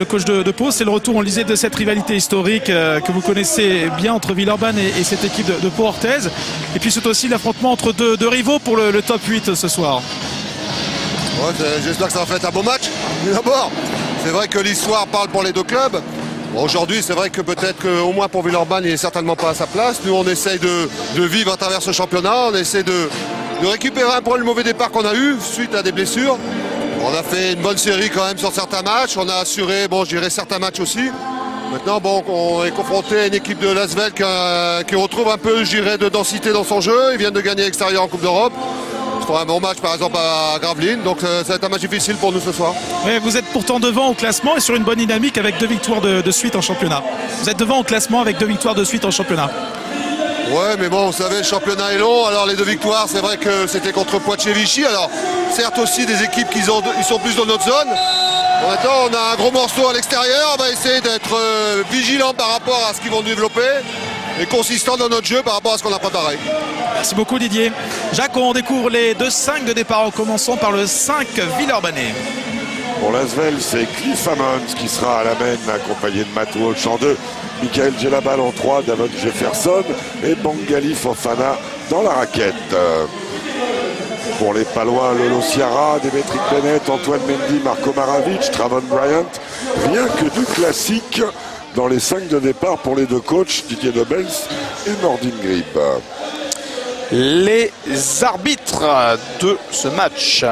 Le coach de Pau, c'est le retour, on le disait, de cette rivalité historique que vous connaissez bien entre Villeurbanne et cette équipe de Pau Orthez. Et puis c'est aussi l'affrontement entre deux rivaux pour le top 8 ce soir. Ouais, j'espère que ça va être un bon match. D'abord, c'est vrai que l'histoire parle pour les deux clubs. Bon, aujourd'hui, c'est vrai que peut-être qu'au moins pour Villeurbanne, il n'est certainement pas à sa place. Nous, on essaye de vivre à travers ce championnat. On essaie de récupérer un peu le mauvais départ qu'on a eu suite à des blessures. On a fait une bonne série quand même sur certains matchs. On a assuré, bon, je dirais certains matchs aussi. Maintenant, bon, on est confronté à une équipe de Lasvel qui retrouve un peu, je dirais, de densité dans son jeu. Ils viennent de gagner l'extérieur en Coupe d'Europe. Ils font un bon match, par exemple, à Gravelines. Donc, ça va être un match difficile pour nous ce soir. Mais vous êtes pourtant devant au classement et sur une bonne dynamique avec 2 victoires de suite en championnat. Vous êtes devant au classement avec 2 victoires de suite en championnat. Ouais, mais bon, vous savez, le championnat est long. Alors, les 2 victoires, c'est vrai que c'était contre Poitiers et Vichy. Alors, certes aussi des équipes ils sont plus dans notre zone. Bon, maintenant, on a un gros morceau à l'extérieur. On va essayer d'être vigilant par rapport à ce qu'ils vont développer et consistant dans notre jeu par rapport à ce qu'on a préparé. Merci beaucoup Didier. Jacques, on découvre les 2-5 de départ en commençant par le 5 Villeurbanais. Pour l'Asvel, c'est Cliff Hammond qui sera à la main, accompagné de Matt Walsh en 2, Michael Gelabal en 3, Davon Jefferson et Bangali Fofana dans la raquette. Pour les Palois, Lolo Ciara, Demetric Bennett, Antoine Mendy, Marco Maravic, Travon Bryant. Rien que du classique dans les 5 de départ pour les deux coachs, Didier Dobels et Nordin Grib. Les arbitres de ce match.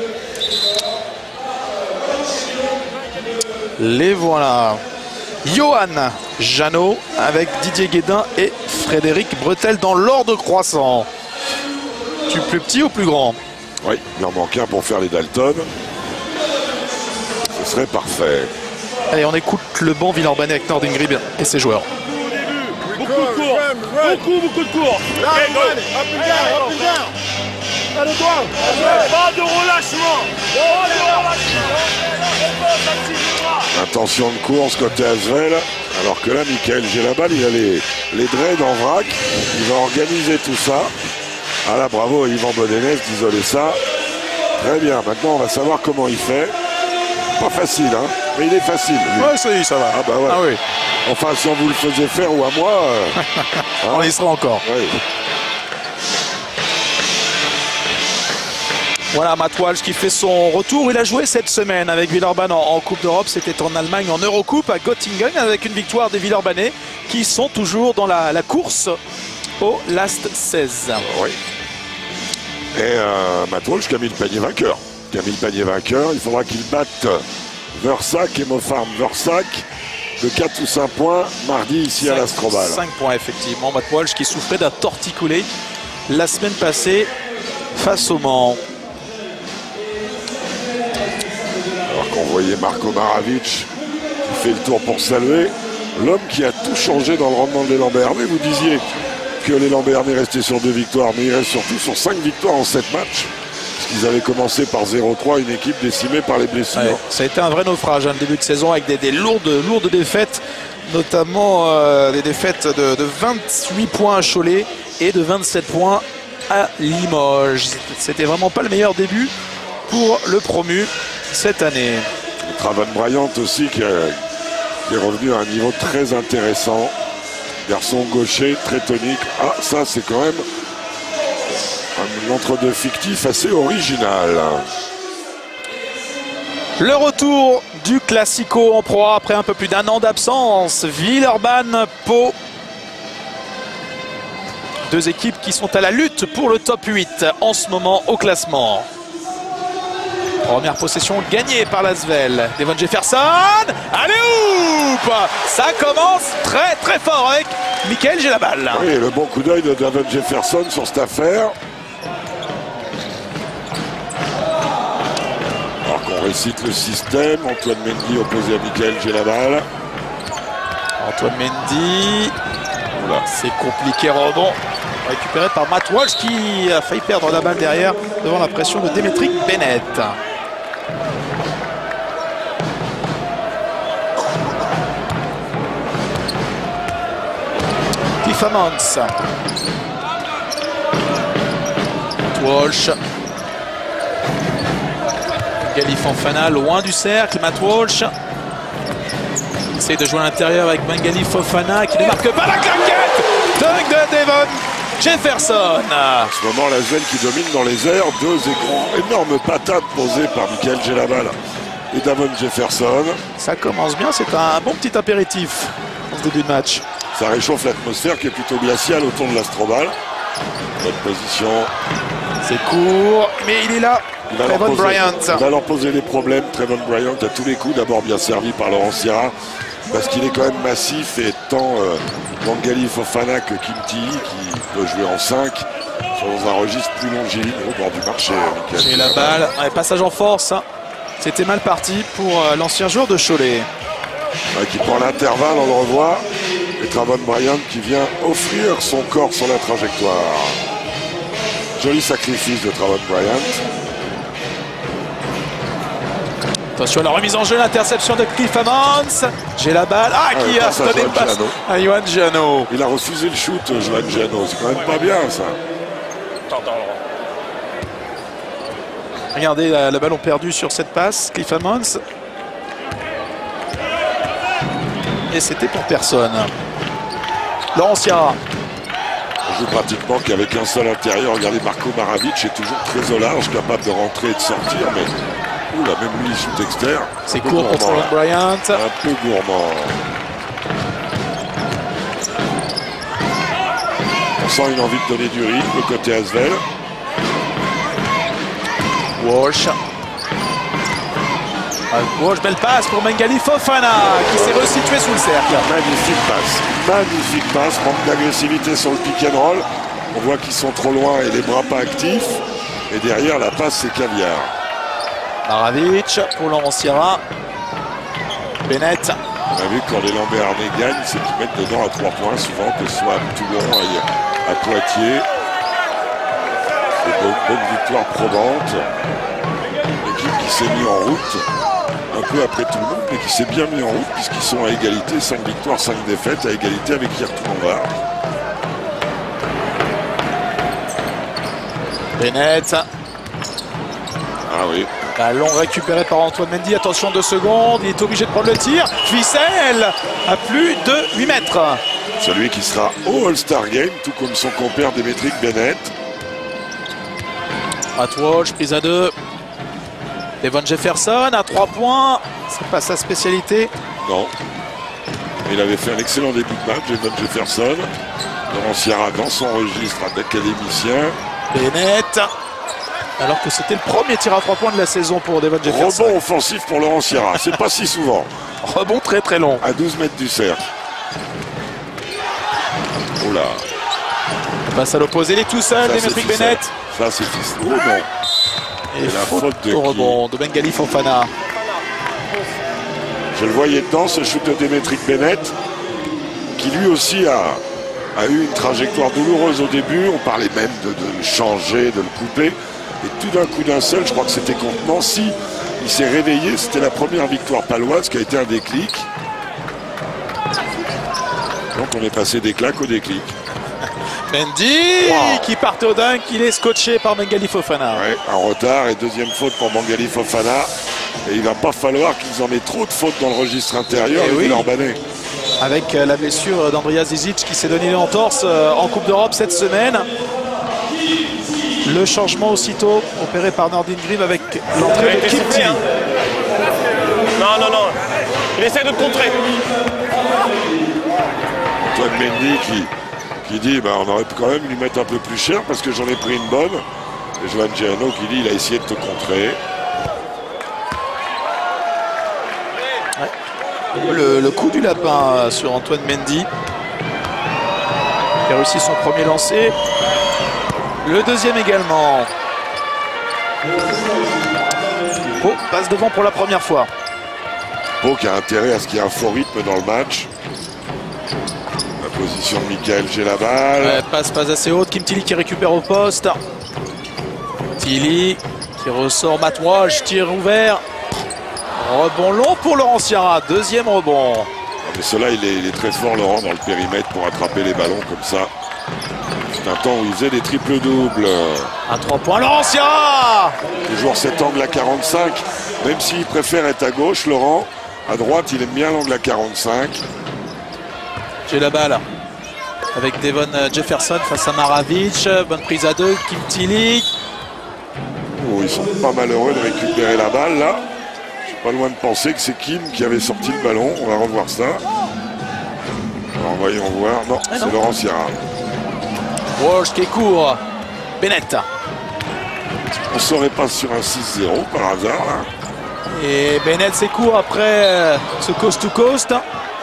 Les voilà. Johan Jeannot avec Didier Guédin et Frédéric Bretel dans l'ordre croissant. Tu plus petit ou plus grand? Oui, il en manque un pour faire les Dalton. Ce serait parfait. Allez, on écoute le banc Villeurbanais avec Nordin Grib et ses joueurs. Beaucoup de cours, beaucoup de cours. Pas de relâchement. Intention de course côté Asvel, alors que là, Michael Gelabal, il a les dreads en vrac. Il va organiser tout ça. Ah là, bravo à Yvan Bodenès d'isoler ça. Très bien, maintenant on va savoir comment il fait. Pas facile, hein, mais il est facile. Ouais, ça va. Ah bah ouais. Ah oui. Enfin, si on vous le faisait faire ou à moi... hein, on y sera encore. Oui. Voilà, Matt Walsh qui fait son retour. Il a joué cette semaine avec Villeurbanne en Coupe d'Europe. C'était en Allemagne, en Eurocoupe à Göttingen, avec une victoire des Villeurbanais qui sont toujours dans la course au Last 16. Oui. Et Matt Walsh qui a mis le panier vainqueur. Il faudra qu'il batte Versac et Mofarm Versac de 4 ou 5 points mardi ici à l'Astrobal. 5 points effectivement. Matt Walsh qui souffrait d'un torticolis la semaine passée face au Mans. Alors qu'on voyait Marco Maravic qui fait le tour pour saluer l'homme qui a tout changé dans le rendement des Lambernais. Vous disiez que les Lambernais restaient sur 2 victoires, mais ils restent surtout sur 5 victoires en 7 matchs. Ils avaient commencé par 0-3, une équipe décimée par les blessures. Ouais, ça a été un vrai naufrage, le début de saison, avec des lourdes défaites, notamment des défaites de 28 points à Cholet et de 27 points à Limoges. C'était vraiment pas le meilleur début pour le promu cette année. Et Travon Bryant aussi qui est revenu à un niveau très intéressant. Garçon gaucher, très tonique. Ah, ça c'est quand même un entre-deux fictif assez original. Le retour du Classico en Pro A après un peu plus d'un an d'absence. Villeurbanne, Pau. 2 équipes qui sont à la lutte pour le top 8 en ce moment au classement. Première possession gagnée par l'Asvel. Devon Jefferson. Allez, oup! Ça commence très fort avec Michael Gelabal. Oui, le bon coup d'œil de Devon Jefferson sur cette affaire. Alors qu'on récite le système, Antoine Mendy opposé à Michael Gelabal. Antoine Mendy. C'est compliqué, rebond récupéré par Matt Walsh qui a failli perdre la balle derrière devant la pression de Demetric Bennett. Cliff Hammond. Walsh. Gali Fofana loin du cercle. Matt Walsh. Essaye de jouer à l'intérieur avec Bengali Fofana qui ne marque pas la claquette. Dunk de Devon Jefferson. En ce moment, l'Asvel qui domine dans les airs. Deux énormes patates posées par Michael Gelabal et Davon Jefferson. Ça commence bien, c'est un bon petit apéritif en ce début de match. Ça réchauffe l'atmosphère qui est plutôt glaciale autour de l'Astrobal. Bonne position. C'est court, mais il est là. Trevon Bryant. Il va leur poser des problèmes. Trevon Bryant à tous les coups. D'abord bien servi par Laurent Sierra parce qu'il est quand même massif et tant Bengali Fofana que Kimti qui peut jouer en 5 sont dans un registre plus longiligne au bord du marché. J'ai la balle. Ouais, passage en force. C'était mal parti pour l'ancien joueur de Cholet. Ouais, qui prend l'intervalle, on le revoit. Et Trevon Bryant qui vient offrir son corps sur la trajectoire. Joli sacrifice de Trevon Bryant. Attention à la remise en jeu, l'interception de Cliff Ammons. J'ai la balle. Ah, qui a donné une passe à Yohan Giano. Il a refusé le shoot, Yohan Giano. C'est quand même pas bien, ça. Regardez la ballon perdue sur cette passe. Cliff Ammons. Et c'était pour personne. Laurent Sierra. On joue pratiquement qu'avec un seul intérieur. Regardez, Marko Maravic est toujours très au large, capable de rentrer et de sortir, mais oula, même lui il shoot externe. C'est court pour Trevon Bryant. Un peu gourmand. On sent une envie de donner du rythme côté Asvel. Walsh. Walsh, belle passe pour Bengali Fofana qui s'est resitué sous le cercle. Magnifique passe. Magnifique passe. Manque d'agressivité sur le pick and roll. On voit qu'ils sont trop loin et les bras pas actifs. Et derrière, la passe, c'est Caviar. Maravic pour Laurent Sierra. Bennett. On a vu que quand les Lambert-Arnais gagnent, c'est qu'ils mettent dedans à 3 points, souvent, que ce soit à Toulon, à Poitiers. Bonne victoire probante. L'équipe qui s'est mise en route un peu après tout le monde, mais qui s'est bien mis en route puisqu'ils sont à égalité, 5 victoires, 5 défaites, à égalité avec Yertoul-en-Var. Bennett. Ah oui. Ballon récupéré par Antoine Mendy. Attention 2 secondes. Il est obligé de prendre le tir. Ficelle à plus de 8 mètres. Celui qui sera au All-Star Game, tout comme son compère Démétric Bennett. Matt Walsh, prise à 2. Devon Jefferson à 3 points. C'est pas sa spécialité. Non. Il avait fait un excellent début de match, Devon Jefferson. Laurent Sierra dans son registre d'académicien. Bennett. Alors que c'était le premier tir à 3 points de la saison pour Devon Jefferson. Rebond offensif pour Laurent Sierra. C'est pas si souvent. Rebond très très long. À 12 mètres du cercle. Oula. Passe à l'opposé, il est tout seul, Démétric Bennett. Ça c'est fils. Oh non. Et la faute de au rebond de Bengali Fofana. Je le voyais dedans, ce shoot de Démétric Bennett, qui lui aussi a eu une trajectoire douloureuse au début. On parlait même de le changer, de le couper. Et tout d'un coup d'un seul, je crois que c'était contre Nancy, il s'est réveillé. C'était la première victoire paloise qui a été un déclic. Donc on est passé des claques au déclic. Mendy qui partait au dunk, il est scotché par Bengali Fofana. Ouais, en retard et deuxième faute pour Bengali Fofana. Et il va pas falloir qu'ils en aient trop de fautes dans le registre intérieur. Oui. Villeurbanais. Avec la blessure d'Andrea Zizic qui s'est donné une entorse en Coupe d'Europe cette semaine. Le changement aussitôt opéré par Nordin Grimm avec l'entrée de Kimti. Non. Il essaie de contrer. Antoine Mendy qui dit on aurait pu quand même lui mettre un peu plus cher parce que j'en ai pris une bonne. Et Yohan Giano qui dit il a essayé de te contrer. Ouais. Le coup du lapin sur Antoine Mendy qui a réussi son premier lancer. Le deuxième également. Pau passe devant pour la première fois. Pau qui a intérêt à ce qu'il y ait un fort rythme dans le match. La position de Michael Gelabal. Ouais, passe pas assez haute. Kim Tilly qui récupère au poste. Tilly qui ressort. Matt Walsh, tir ouvert. Rebond long pour Laurent Sierra. Deuxième rebond. Mais cela, il est très fort, Laurent, dans le périmètre pour attraper les ballons comme ça. C'est un temps où il faisait des triples-doubles. À 3 points, Laurent Sierra. Toujours cet angle à 45. Même s'il préfère être à gauche, Laurent, À droite, il aime bien l'angle à 45. J'ai la balle avec Devon Jefferson face à Maravic. Bonne prise à deux, Kim Tilly. Oh, ils sont pas malheureux de récupérer la balle là. Je suis pas loin de penser que c'est Kim qui avait sorti le ballon. On va revoir ça. Alors voyons voir. Non, c'est Laurent Sierra. Walsh qui est court. Bennett. On serait pas sur un 6-0 par hasard là. Et Bennett c'est court après ce coast to coast.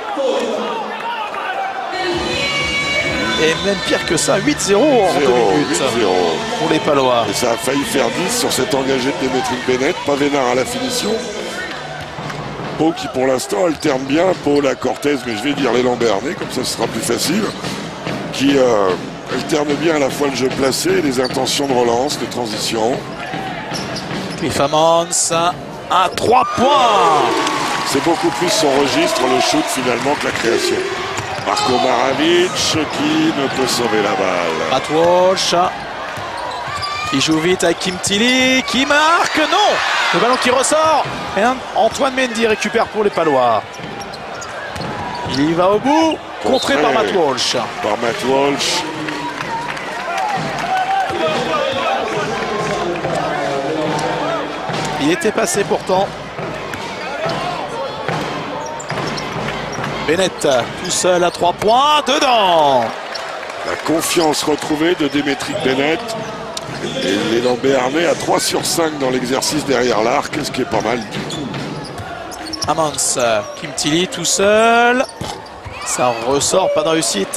Et même pire que ça, 8-0 en 2 minutes 8-0 pour les Palois. Et ça a failli faire 10 sur cet engagé de Démétric Bennett. Pas Vénard à la finition. Pau qui pour l'instant alterne bien. Pau, la Cortez, mais je vais dire les Lambernais, comme ça ce sera plus facile. Qui alterne bien à la fois le jeu placé et les intentions de relance, de transition. Cliff Ammons à 3 points. C'est beaucoup plus son registre, le shoot finalement, que la création. Marco Maravic qui ne peut sauver la balle. Matt Walsh. Il joue vite avec Kim Tilly qui marque. Non, le ballon qui ressort. Et Antoine Mendy récupère pour les Palois. Il y va au bout. Contré par Matt Walsh. Par Matt Walsh. Il était passé pourtant. Bennett tout seul à 3 points. Dedans. La confiance retrouvée de Démétric Bennett. Et il est dans Béarnais à 3 sur 5 dans l'exercice derrière l'arc, ce qui est pas mal du tout. Ammons, Kim Tilly tout seul. Ça ressort, pas de réussite.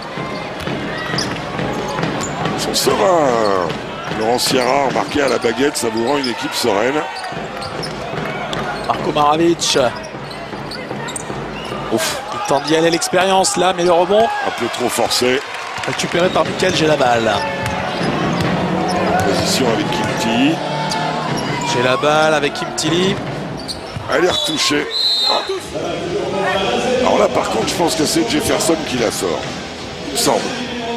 Ils sont sereins. Laurent Sierra remarqué à la baguette, savourant une équipe sereine. Marco Maravic. Ouf. Il tente d'y aller l'expérience là, mais le rebond. Un peu trop forcé. Récupéré par Michael Gelabal. Position avec Kim Tilly. J'ai la balle avec Kim Tilly. Elle est retouchée. Alors là par contre je pense que c'est Jefferson qui la sort. Il me semble.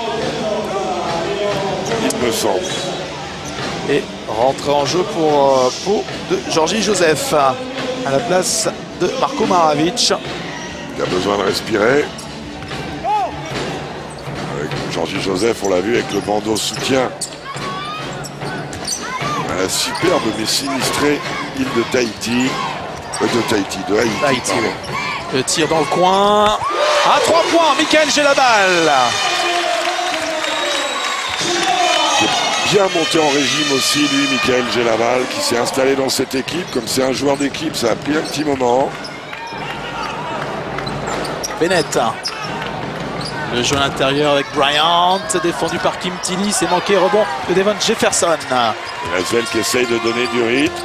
Il me semble. Et rentrée en jeu pour Pau de Georgie Joseph à la place de Marco Maravic. Il a besoin de respirer. Avec Georgie Joseph, on l'a vu avec le bandeau soutien. À la superbe mais sinistrée île de Tahiti. De Haïti. Le tir dans le coin. À 3 points, Michael Gelabal. Bien monté en régime aussi, lui, Michael Gelabal, qui s'est installé dans cette équipe. Comme c'est un joueur d'équipe, ça a pris un petit moment. Bennett. Le jeu à l'intérieur avec Bryant, défendu par Kim Tilly, c'est manqué, rebond de Devon Jefferson. Et Lasvel qui essaye de donner du rythme.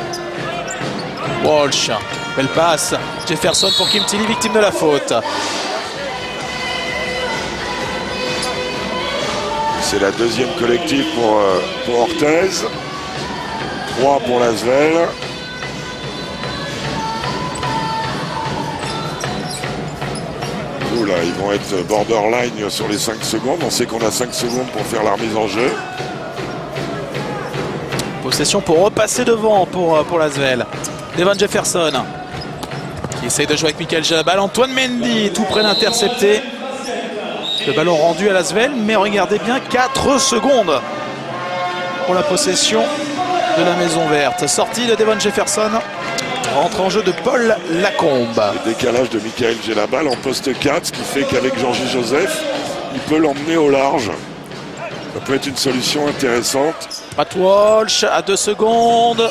Walsh, belle passe. Jefferson pour Kim Tilly, victime de la faute. C'est la deuxième collective pour Orthez. 3 pour Lasvel. Là, ils vont être borderline sur les 5 secondes. On sait qu'on a 5 secondes pour faire la remise en jeu. Possession pour repasser devant pour Lasvel. Devon Jefferson qui essaye de jouer avec Michael Gelabal. Antoine Mendy tout près d'intercepter. Le ballon rendu à Lasvel, mais regardez bien, 4 secondes pour la possession de la Maison Verte. Sortie de Devon Jefferson. Rentre en jeu de Paul Lacombe. Le décalage de Michael Gelabal en poste 4, ce qui fait qu'avec Georgie Joseph, il peut l'emmener au large. Ça peut être une solution intéressante. Matt Walsh à 2 secondes.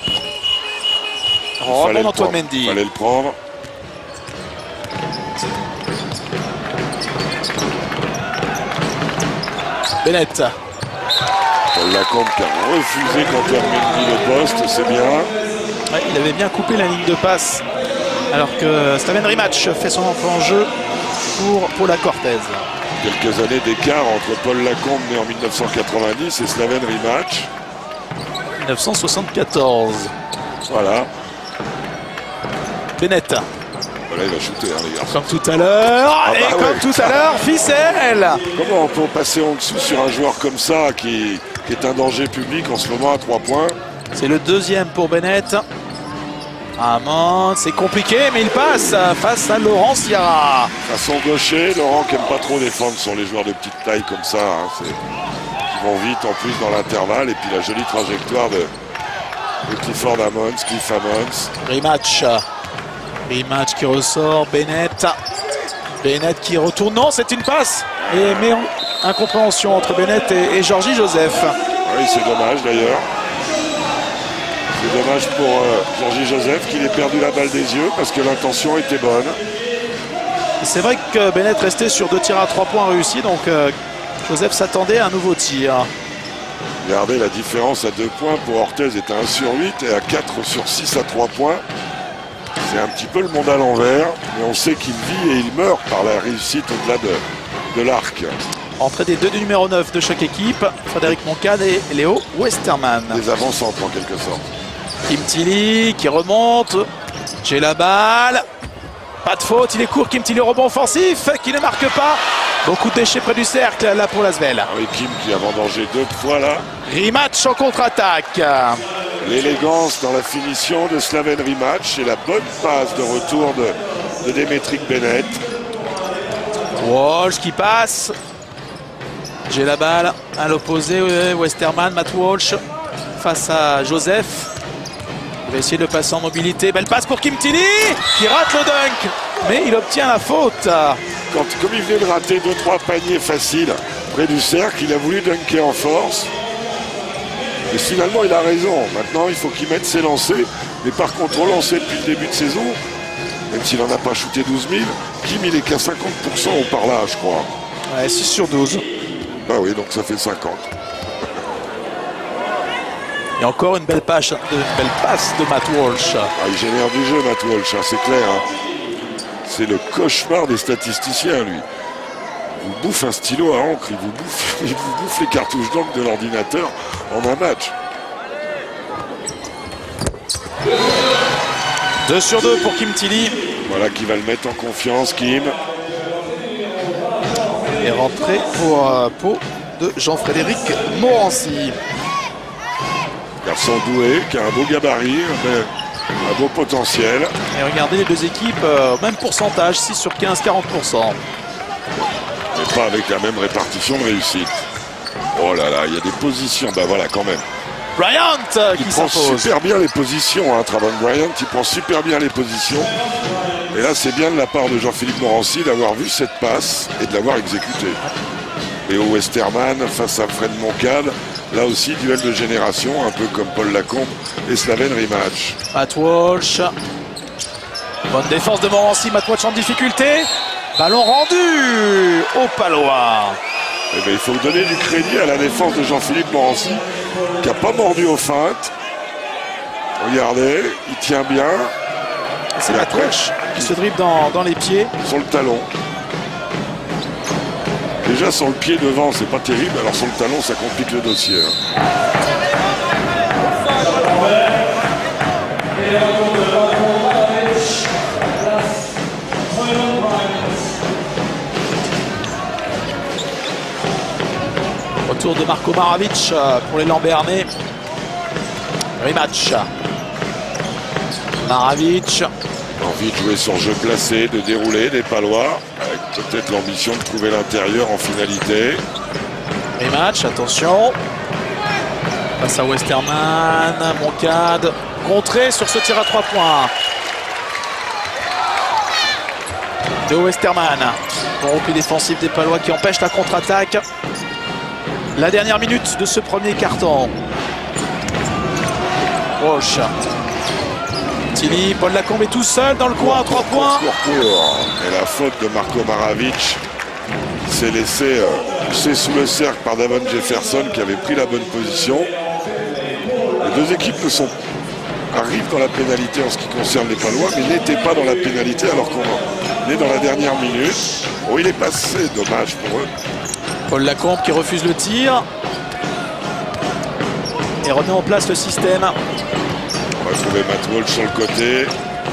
Rebond Antoine Mendy. Il fallait le prendre. Bennett. Paul Lacombe qui a refusé qu'Antoine Mendy le poste, c'est bien. Ouais, il avait bien coupé la ligne de passe alors que Slaven Rimac fait son entrée en jeu pour la Cortez. Quelques années d'écart entre Paul Lacombe né en 1990 et Slaven Rimac. 1974. Voilà. Bennett. Voilà, il va shooter, hein, les gars. Comme tout à l'heure. Ah bah et ouais. comme tout à l'heure, ficelle. Comment on peut passer en dessous sur un joueur comme ça qui est un danger public en ce moment à 3 points? C'est le deuxième pour Bennett. Amand, c'est compliqué, mais il passe face à Laurent Sierra. À son gaucher, Laurent qui n'aime pas trop défendre sur les joueurs de petite taille comme ça. Hein, ils vont vite en plus dans l'intervalle. Et puis la jolie trajectoire de Clifford Ammons, Cliff Ammons. Rematch. Rematch qui ressort. Bennett. Bennett qui retourne. Non, c'est une passe. Mais incompréhension entre Bennett et Georgie Joseph. Oui, c'est dommage d'ailleurs. C'est dommage pour Georgie Joseph qu'il ait perdu la balle des yeux parce que l'intention était bonne. C'est vrai que Bennett restait sur 2 tirs à 3 points réussis, donc Joseph s'attendait à un nouveau tir. Regardez la différence à 2 points pour Orthez est à 1 sur 8 et à 4 sur 6 à 3 points. C'est un petit peu le monde à l'envers, mais on sait qu'il vit et il meurt par la réussite au-delà de l'arc. Entrée des deux du numéro 9 de chaque équipe, Frédéric Moncade et Léo Westerman. Des avant-centres en quelque sorte. Kim Tilly qui remonte, j'ai la balle, pas de faute, il est court, Kim Tilly au rebond offensif qui ne marque pas. Beaucoup de déchets près du cercle là pour l'Asvel. Oui, Kim qui a vendangé 2 fois là. Rematch en contre-attaque. L'élégance dans la finition de Slaven Rematch et la bonne passe de retour de Demetric Bennett. Walsh qui passe. J'ai la balle à l'opposé, Westerman, Matt Walsh face à Joseph. Il va essayer de passer en mobilité. Belle passe pour Kim Tilly qui rate le dunk. Mais il obtient la faute. Comme il venait de rater 2-3 paniers faciles près du cercle, il a voulu dunker en force. Et finalement, il a raison. Maintenant, il faut qu'il mette ses lancers. Mais par contre, au lancer depuis le début de saison, même s'il n'en a pas shooté 12 000, Kim, il est qu'à 50% ou par là, je crois. Ouais, 6 sur 12. Bah oui, donc ça fait 50. Et encore une belle passe de Matt Walsh. Ah, il génère du jeu, Matt Walsh, hein, c'est clair. Hein. C'est le cauchemar des statisticiens, lui. Il vous bouffe un stylo à encre, il vous bouffe les cartouches d'encre de l'ordinateur en un match. 2 sur 2 pour Kim Tilly. Voilà qui va le mettre en confiance, Kim. Et rentrée pour Pau de Jean-Frédéric Morancy. Garçon doué, qui a un beau gabarit, un beau potentiel. Et regardez les deux équipes, même pourcentage, 6 sur 15, 40%. Mais pas avec la même répartition de réussite. Oh là là, il y a des positions, bah voilà quand même. Bryant Il qui prend s'impose. super bien les positions, hein, Travant Bryant, il prend super bien les positions. Et là, c'est bien de la part de Jean-Philippe Morancy d'avoir vu cette passe et de l'avoir exécutée. Léo Westerman face à Fred Moncade. Là aussi, duel de génération, un peu comme Paul Lacombe et Slaven Rematch. Matt Walsh. Bonne défense de Morancy, Matt Walsh en difficulté. Ballon rendu au Palois. Eh bien, il faut donner du crédit à la défense de Jean-Philippe Morancy, qui n'a pas mordu aux feintes. Regardez, il tient bien. C'est Matt Walsh qui se dribble dans les pieds. Sur le talon. Déjà sur le pied devant, c'est pas terrible. Alors sur le talon, ça complique le dossier. Hein. Retour de Marko Maravic pour les Lambernais. Rematch. Maravic. Envie de jouer sur jeu placé, de dérouler des Palois, avec peut-être l'ambition de trouver l'intérieur en finalité. Rematch, attention. Face à Westerman, Moncade. Contré sur ce tir à 3 points. De Westerman. Bon repli défensif des Palois qui empêche la contre-attaque. La dernière minute de ce premier carton. Walsh. Tilly, Paul Lacombe est tout seul dans le coin à 3 points. Court. Et la faute de Marko Maravic s'est laissé pousser sous le cercle par Davon Jefferson qui avait pris la bonne position. Les deux équipes arrivent dans la pénalité en ce qui concerne les Palois, mais n'étaient pas dans la pénalité alors qu'on est dans la dernière minute. Oh, il est passé, dommage pour eux. Paul Lacombe qui refuse le tir. Et remet en place le système. On va trouver Matt Walsh sur le côté.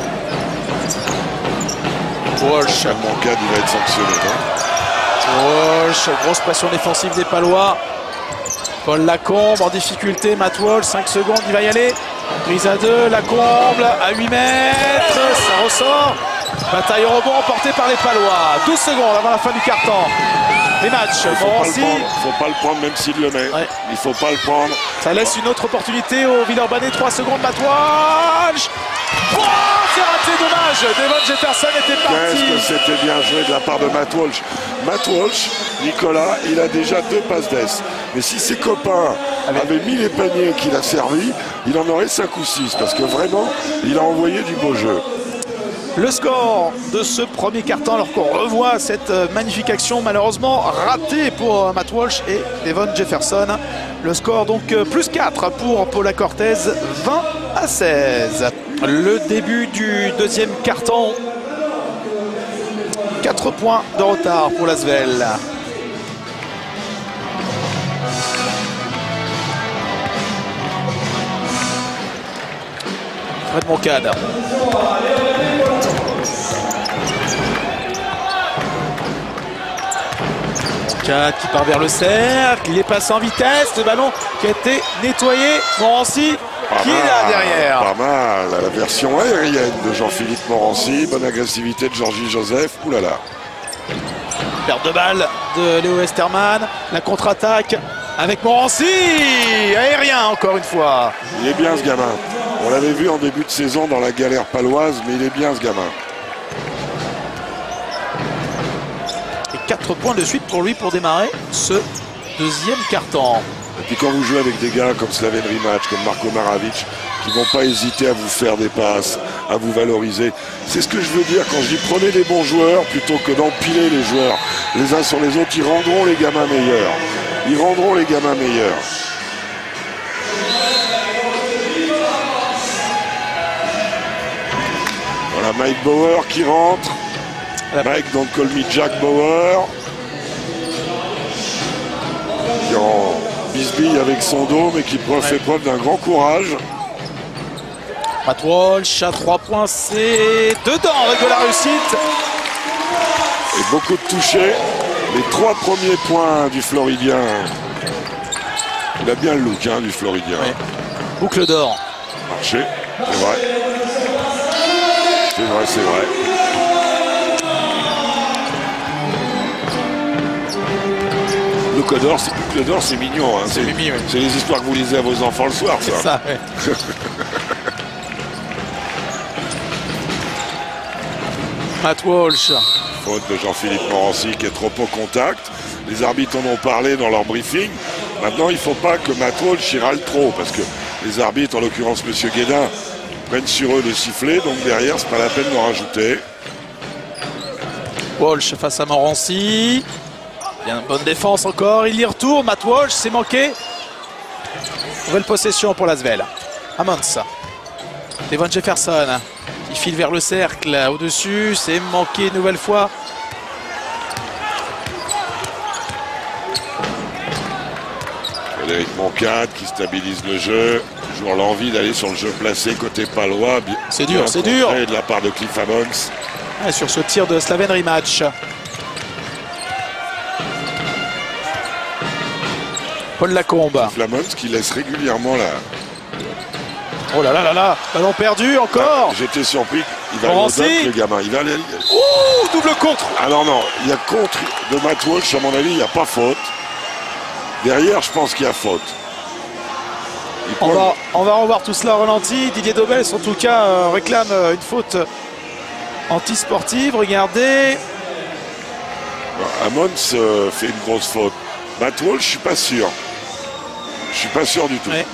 Walsh. Moncade, il va être sanctionné. Walsh, grosse pression défensive des Palois. Paul Lacombe en difficulté. Matt Walsh, 5 secondes, il va y aller. Prise à 2, la comble à 8 mètres, ça ressort. Bataille au rebond emportée par les Palois. 12 secondes avant la fin du quart-temps. Les matchs. Il faut pas le prendre même s'il le met. Ouais. Il faut pas le prendre. Ça laisse une autre opportunité au Villeurbanais. 3 secondes, Matt Walsh. Oh, c'est raté, dommage. Devon Jefferson était parti. Qu'est-ce que c'était bien joué de la part de Matt Walsh. Matt Walsh, Nicolas, il a déjà 2 passes d'ess. Mais si ses copains avaient mis les paniers qu'il a servi, il en aurait 5 ou 6. Parce que vraiment, il a envoyé du beau jeu. Le score de ce premier quart-temps, alors qu'on revoit cette magnifique action malheureusement ratée pour Matt Walsh et Devon Jefferson. Le score donc plus 4 pour Paula Cortez, 20-16. Le début du deuxième quart-temps. 4 points de retard pour l'Asvel. Fred Moncade. Qui part vers le cercle, il est passé en vitesse, le ballon qui a été nettoyé. Morancy qui est là derrière. Pas mal, la version aérienne de Jean-Philippe Morancy, bonne agressivité de Georgie Joseph, oulala. Perte de balle de Léo Westermann, la contre-attaque avec Morancy, aérien encore une fois. Il est bien ce gamin, on l'avait vu en début de saison dans la galère paloise, mais il est bien ce gamin. 4 points de suite pour lui pour démarrer ce deuxième quart-temps. Et puis quand vous jouez avec des gars comme Slaven Rimac, comme Marko Maravic, qui vont pas hésiter à vous faire des passes, à vous valoriser. C'est ce que je veux dire quand je dis prenez les bons joueurs plutôt que d'empiler les joueurs les uns sur les autres. Ils rendront les gamins meilleurs. Ils rendront les gamins meilleurs. Voilà Mike Bauer qui rentre. Mike donc call me Jack Bauer qui en bisbille avec son dos mais qui fait preuve d'un grand courage. Matt Walsh à 3 points, c'est dedans avec de la réussite et beaucoup de touchés. Les 3 premiers points du Floridien. Il a bien le look du Floridien. Ouais. Boucle d'or. Marché, c'est vrai. C'est vrai, c'est vrai. Boucle d'or, c'est mignon. Hein. C'est mimi, oui. C'est les histoires que vous lisez à vos enfants le soir, ça. C'est ça, ouais. Matt Walsh. Faute de Jean-Philippe Morancy qui est trop au contact. Les arbitres en ont parlé dans leur briefing. Maintenant, il ne faut pas que Matt Walsh y râle trop parce que les arbitres, en l'occurrence M. Guédin, prennent sur eux le sifflet. Donc derrière, c'est pas la peine d'en rajouter. Walsh face à Morancy. Bien, bonne défense encore. Il y retourne. Matt Walsh, c'est manqué. Nouvelle possession pour l'Asvel. Ammons. Devon Jefferson. Il file vers le cercle. Au-dessus, c'est manqué une nouvelle fois. Frédéric Moncade qui stabilise le jeu. Toujours l'envie d'aller sur le jeu placé côté palois. C'est dur, c'est dur. De la part de Cliff Ammons. Ouais, sur ce tir de Slaven Rimac. Paul Lacombe. Cliff Ammons qui laisse régulièrement la... Oh là là là là, ballon perdu encore. Ah, j'étais surpris. Il va aller au dunk, le gamin. Il va aller... Ouh, double contre. Ah non, non, il y a contre de Matt Walsh, à mon avis, il n'y a pas faute. Derrière, je pense qu'il y a faute. On va revoir tout cela au ralenti. Didier Dobels, en tout cas, réclame une faute antisportive. Regardez. Ammons fait une grosse faute. Matt Walsh, je suis pas sûr. Je suis pas sûr du tout. Ouais.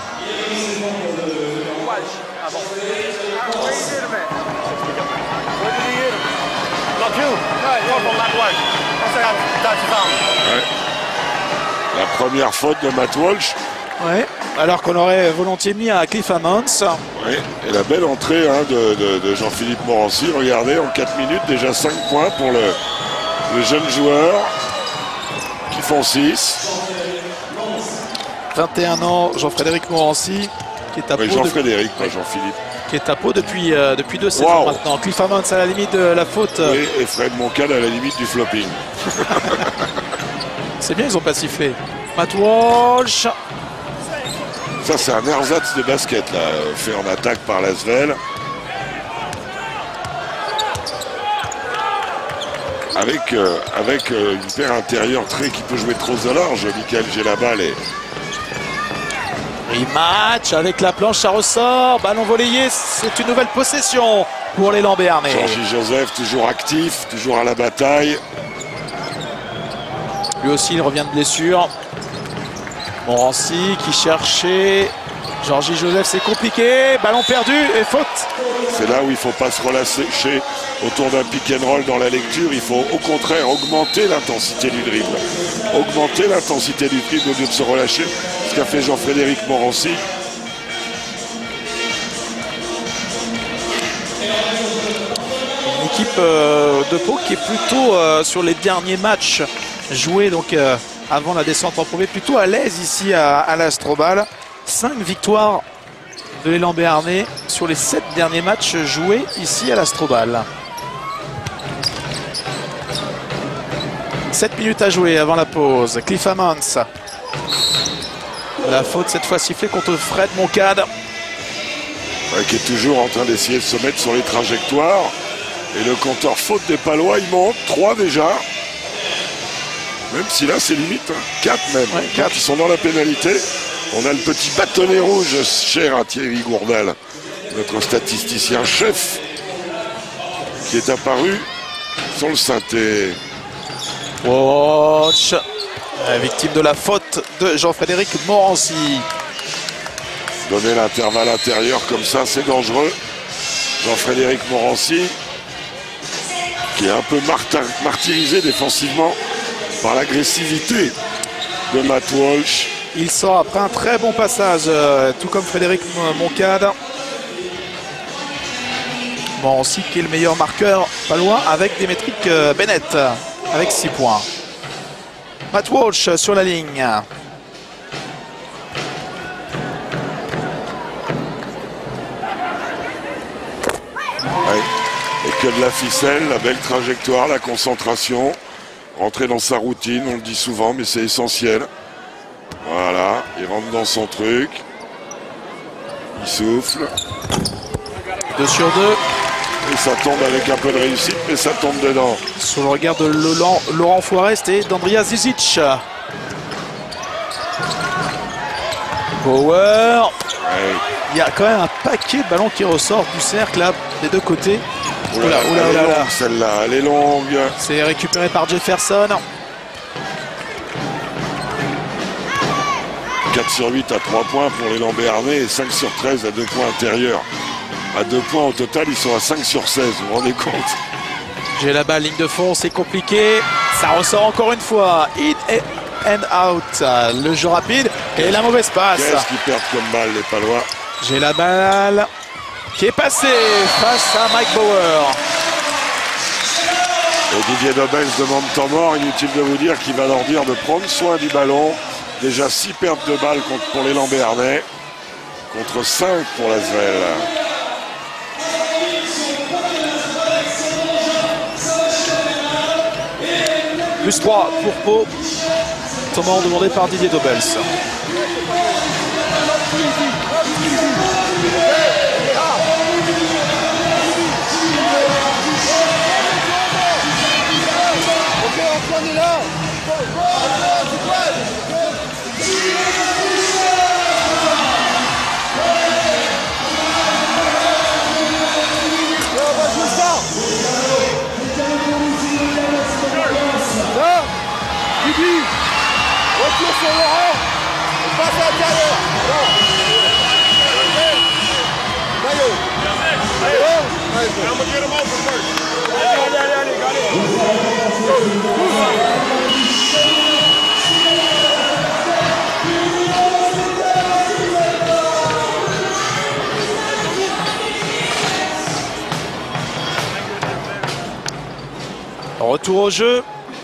Ouais. La première faute de Matt Walsh. Ouais. Alors qu'on aurait volontiers mis à Cliff Ammons. Ouais. Et la belle entrée de Jean-Philippe Morancy. Regardez, en 4 minutes, déjà 5 points pour le jeune joueur qui font 6. 21 ans, Jean-Frédéric Morancy qui est à Pau. Jean-Frédéric, pas Jean-Philippe. Qui est à Pau depuis 2 saisons maintenant. Cliff Ammons à la limite de la faute. Oui, et Fred Moncade à la limite du flopping. C'est bien, ils n'ont pas sifflé. Matt Walsh. Ça, c'est un ersatz de basket, là, fait en attaque par l'Asvel. Avec une paire intérieure qui peut jouer trop au large. Michael Gelabal et rematch avec la planche, ça ressort. Ballon volleyé, c'est une nouvelle possession pour l'élan béarnais. Georgie Joseph, toujours actif, toujours à la bataille. Lui aussi, il revient de blessure. Morancy qui cherchait. Georgie Joseph, c'est compliqué. Ballon perdu et faute. C'est là où il ne faut pas se relâcher autour d'un pick and roll dans la lecture. Il faut au contraire augmenter l'intensité du dribble. Augmenter l'intensité du dribble au lieu de se relâcher. Ce qu'a fait Jean-Frédéric Morancy. Une équipe de Pau qui est plutôt sur les derniers matchs joués donc avant la descente en Pro B, plutôt à l'aise ici à l'Astrobal. 5 victoires de l'élan béarnais sur les 7 derniers matchs joués ici à l'Astrobal. 7 minutes à jouer avant la pause. Cliff Ammons. La faute cette fois sifflée contre Fred Moncade. Ouais, qui est toujours en train d'essayer de se mettre sur les trajectoires. Et le compteur faute des Palois, il monte. 3 déjà. Même si là c'est limite. 4 même. Ouais, 4 qui sont dans la pénalité. On a le petit bâtonnet rouge cher à Thierry Gourdal, notre statisticien chef, qui est apparu sur le synthé. Watch, victime de la faute de Jean-Frédéric Morancy. Donner l'intervalle intérieur comme ça, c'est dangereux. Jean-Frédéric Morancy, qui est un peu martyrisé défensivement par l'agressivité de Matt Walsh. Il sort après un très bon passage, tout comme Frédéric Moncade. Morancy qui est le meilleur marqueur palois avec Démétric Bennett avec 6 points. Matt Walsh sur la ligne. Ouais. Et que de la ficelle, la belle trajectoire, la concentration. Rentrer dans sa routine, on le dit souvent, mais c'est essentiel. Voilà, il rentre dans son truc. Il souffle. 2 sur 2. Et ça tombe avec un peu de réussite, mais ça tombe dedans. Sous le regard de Laurent Forest et d'Andrea Zizic. Power. Ouais. Il y a quand même un paquet de ballons qui ressortent du cercle là, des deux côtés. Oula, elle est longue, celle-là, elle est longue. C'est récupéré par Jefferson. 4 sur 8 à 3 points pour l'élan béarnais et 5 sur 13 à 2 points intérieurs. À 2 points au total, ils sont à 5 sur 16, vous vous rendez compte? J'ai la balle, ligne de fond, c'est compliqué. Ça ressort encore une fois. In and out. Le jeu rapide et la mauvaise passe. Qu'est-ce qu'ils perdent comme balle, les Palois? J'ai la balle qui est passée face à Mike Bauer. Et Didier Dobel demande temps mort. Inutile de vous dire qu'il va leur dire de prendre soin du ballon. Déjà 6 pertes de balles pour l'élan béarnais. Contre 5 pour l'Asvel. Plus 3 pour Pau. Temps mort demandé par Didier Dobels. Retour sur Laurent. On passe à l'intérieur. Maillot. I'm gonna get him open first. Allez, got Retour au jeu.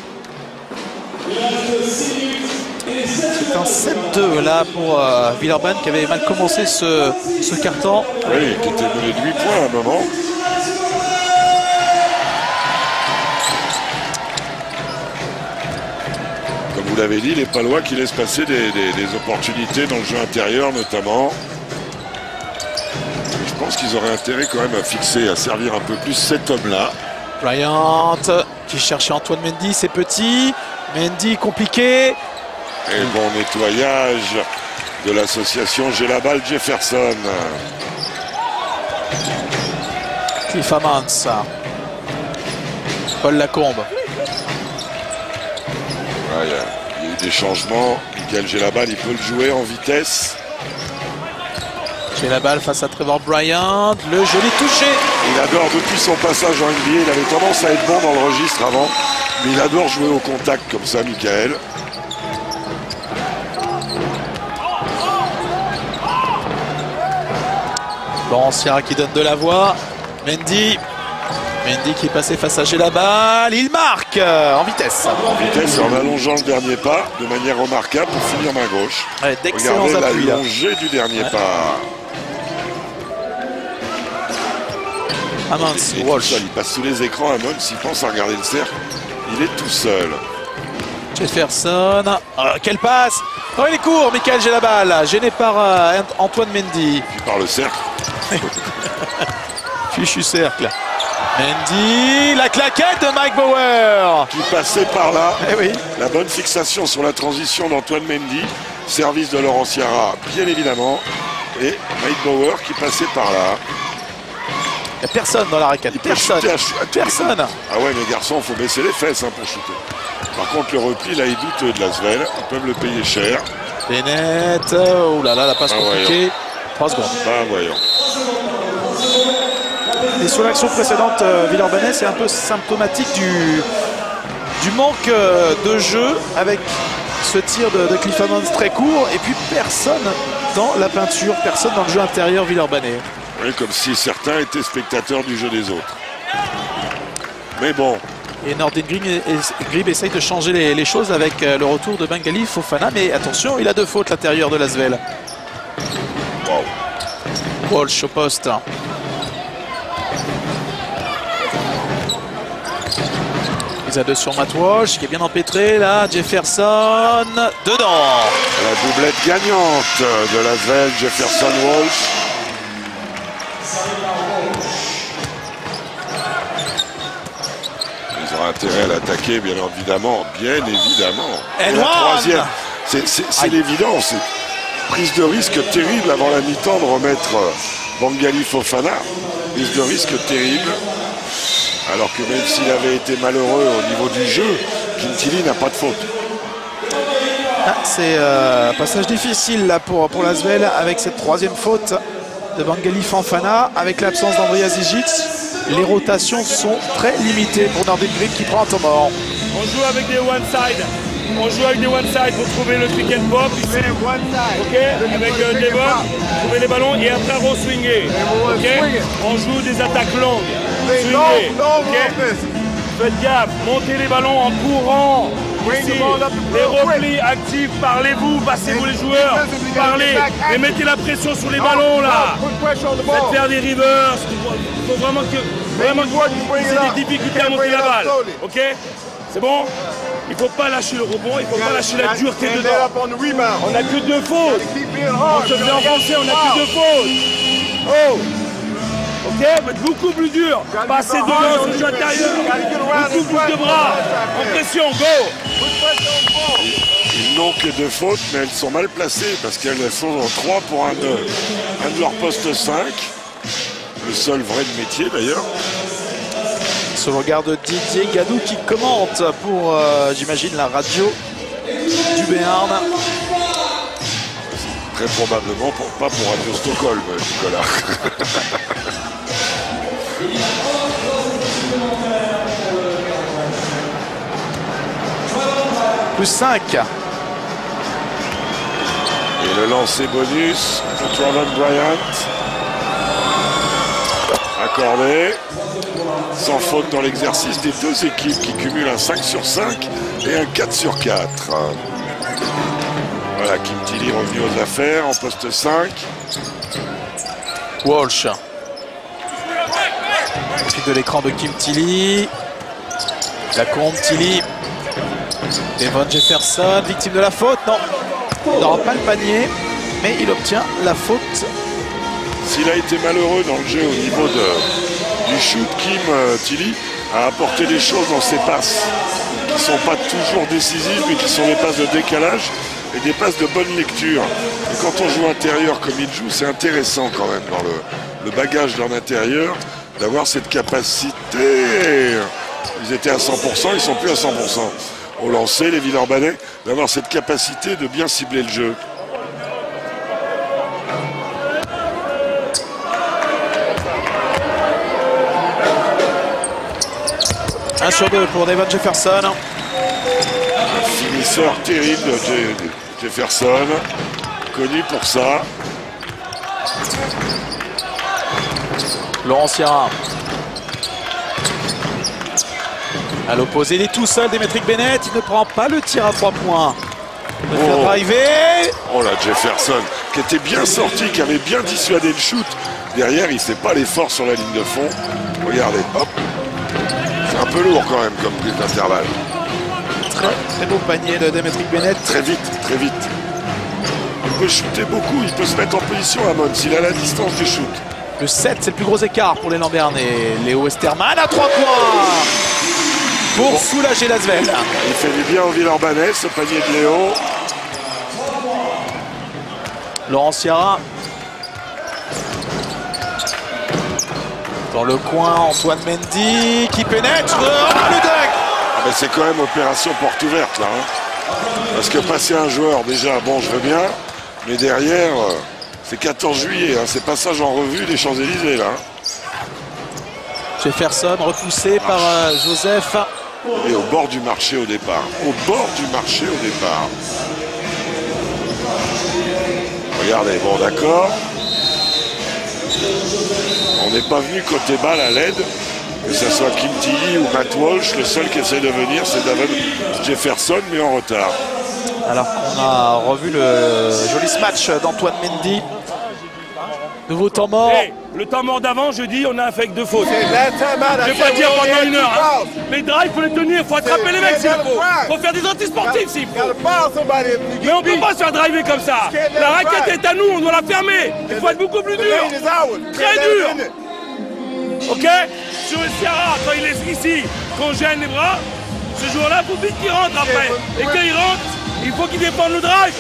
C'est un 7-2 là pour Villeurbanne qui avait mal commencé ce quart-temps. Oui, qui était mené de 8 points à un moment. Comme vous l'avez dit, les Palois qui laissent passer des opportunités dans le jeu intérieur notamment. Je pense qu'ils auraient intérêt quand même à fixer, à servir un peu plus cet homme-là. Bryant qui cherchait Antoine Mendy, c'est petit. Mendy compliqué. Et bon nettoyage de l'association J'ai la balle Jefferson. Cliff Ammons. Paul Lacombe. Ouais, il y a eu des changements. Michael J'ai la balle, il peut le jouer en vitesse. J'ai la balle face à Trevor Bryant. Le joli touché. Il adore, depuis son passage en NBA, il avait tendance à être bon dans le registre avant. Mais il adore jouer au contact comme ça, Michael. Bon, Sierra qui donne de la voix. Mendy qui est passé face à J'ai la balle. Il marque en vitesse. En vitesse, en allongeant le dernier pas de manière remarquable pour finir main gauche. Ouais, d'excellents Regardez appuis là. l'allongée du dernier pas. Ammons, Il est tout seul, il passe sous les écrans. Ammons, s'il pense à regarder le cercle, il est tout seul. Jefferson. Quelle passe. Oh, il est court, Michael J'ai la balle. Gêné par Antoine Mendy. Puis par le cercle. Fichu cercle. Mendy, la claquette de Mike Bauer. Qui passait par là. Eh oui. La bonne fixation sur la transition d'Antoine Mendy. Service de Laurent Sierra, bien évidemment. Et Mike Bauer qui passait par là. Il n'y a personne dans la raquette. Il peut Personne. chuter à tous les Personne. coups. Ah ouais, mes garçons, il faut baisser les fesses pour shooter. Par contre, le repli, là, est douteux de Lasvel. Ils peuvent le payer cher. Bennett. Oh là là, la passe compliquée. 3 secondes. Ben voyons. Et sur l'action précédente, Villeurbanne, c'est un peu symptomatique du manque de jeu avec ce tir de Cliff Ammons très court. Et puis personne dans la peinture, personne dans le jeu intérieur Villeurbanne. Oui, comme si certains étaient spectateurs du jeu des autres. Mais bon. Et Nordin Grib essaye de changer les choses avec le retour de Bengali Fofana. Mais attention, il a 2 fautes l'intérieur de Lasvel. Wow. Walsh au poste. Ils a 2 sur Matt Walsh qui est bien empêtré là. Jefferson dedans. La doublette gagnante de Lasvel, Jefferson Walsh. Ils ont intérêt à l'attaquer, bien évidemment. Bien évidemment. Et la troisième, c'est l'évidence. Prise de risque terrible avant la mi-temps de remettre Bengali Fofana. Prise de risque terrible. Alors que même s'il avait été malheureux au niveau du jeu, Quintili n'a pas de faute. C'est un passage difficile là pour Lasvel avec cette 3e faute de Bengali Fofana. Avec l'absence d'Andrea Zizic, les rotations sont très limitées pour Nordin Grib qui prend un temps mort. On joue avec des one-side. On joue avec des one-side pour trouver le pick and pop. Ok, avec Devon, trouver les ballons et après re-swinger. Ok, on joue des attaques longues. Swingez. Ok, faites gaffe, montez les ballons en courant. Ici, les replis actifs, parlez-vous, passez-vous les joueurs, parlez et mettez la pression sur les ballons là. Faites faire des reverse. Il faut vraiment que vous ayez des difficultés à monter la balle. Ok, c'est bon? Il ne faut pas lâcher le rebond, il ne faut pas lâcher la dureté dedans. On n'a que 2 fautes. On se fait enfoncer, on n'a que 2 fautes. Oh! Ok, vous êtes beaucoup plus dur. Passez devant sur le jeu intérieur. Beaucoup plus de bras. En pression, go! Ils n'ont que 2 fautes, mais elles sont mal placées parce qu'elles sont en 3 pour un de leur poste 5. Le seul vrai de métier d'ailleurs. Ce regard de Didier Gadou qui commente pour, j'imagine, la radio du Béarn. Très probablement pas pour Radio Stockholm, Nicolas. Plus 5. Et le lancer bonus pour Trevor Bryant. Accordé. Sans faute dans l'exercice des 2 équipes qui cumulent un 5 sur 5 et un 4 sur 4. Voilà, Kim Tilly revenu aux affaires en poste 5. Walsh. Suite de l'écran de Kim Tilly. Lacombe, Tilly. Devon Jefferson, victime de la faute. Non, il n'aura pas le panier, mais il obtient la faute. S'il a été malheureux dans le jeu au niveau du shoot, Kim Tilly a apporté des choses dans ses passes qui ne sont pas toujours décisives, mais qui sont des passes de décalage et des passes de bonne lecture. Et quand on joue intérieur comme il joue, c'est intéressant quand même dans le bagage d'un intérieur d'avoir cette capacité. Ils étaient à 100%, ils sont plus à 100%. Au lancer, les Villeurbanais, d'avoir cette capacité de bien cibler le jeu. Un sur deux pour Devon Jefferson. Un finisseur terrible de Jefferson, connu pour ça. Laurent Sierra. À l'opposé, il est tout seul, Demetric Bennett. Il ne prend pas le tir à 3 points. Il va faire driver. Oh là, Jefferson, qui était bien sorti, qui avait bien dissuadé le shoot. Derrière, il ne fait pas l'effort sur la ligne de fond. Regardez, hop. C'est un peu lourd quand même comme prise d'intervalle. Très beau panier de Demetric Bennett. Très vite, très vite. Il peut shooter beaucoup, il peut se mettre en position à Mons, il a la distance du shoot. Le 7, c'est le plus gros écart pour les Lambernais. Léo Westermann à 3 points pour soulager l'Asvel. Il fait du bien au Villeurbanais, ce panier de Léo. Laurent Sierra. Dans le coin, Antoine Mendy qui pénètre. Le dunk. Ah ben c'est quand même opération porte ouverte là. Hein. Parce que passer un joueur, déjà, bon, je veux bien. Mais derrière, c'est 14 juillet. Hein. C'est passage en revue des Champs-Élysées là. Hein. Jefferson repoussé par Joseph. Et au bord du marché au départ. Au bord du marché au départ. Regardez, bon d'accord. On n'est pas venu côté balle à l'aide, que ce soit Kim Tilly ou Matt Walsh. Le seul qui essaie de venir, c'est Devon Jefferson, mais en retard. Alors qu'on a revu le joli match d'Antoine Mendy. Nouveau temps mort. Hey, le temps mort d'avant, je dis, on a fait que 2 fautes. Je vais pas dire pendant 1 heure. Hein. Les drives, il faut les tenir, il faut attraper les mecs s'il faut. Il faut faire des antisportifs s'il faut. Mais on peut pas se faire driver comme ça. La raquette est à nous, on doit la fermer. Il faut être beaucoup plus dur. Très dur. Ok? Sur le Sierra, quand il est ici, qu'on gêne les bras, ce joueur-là, il faut vite qu'il rentre après. Et quand il rentre, il faut qu'il défende le drive.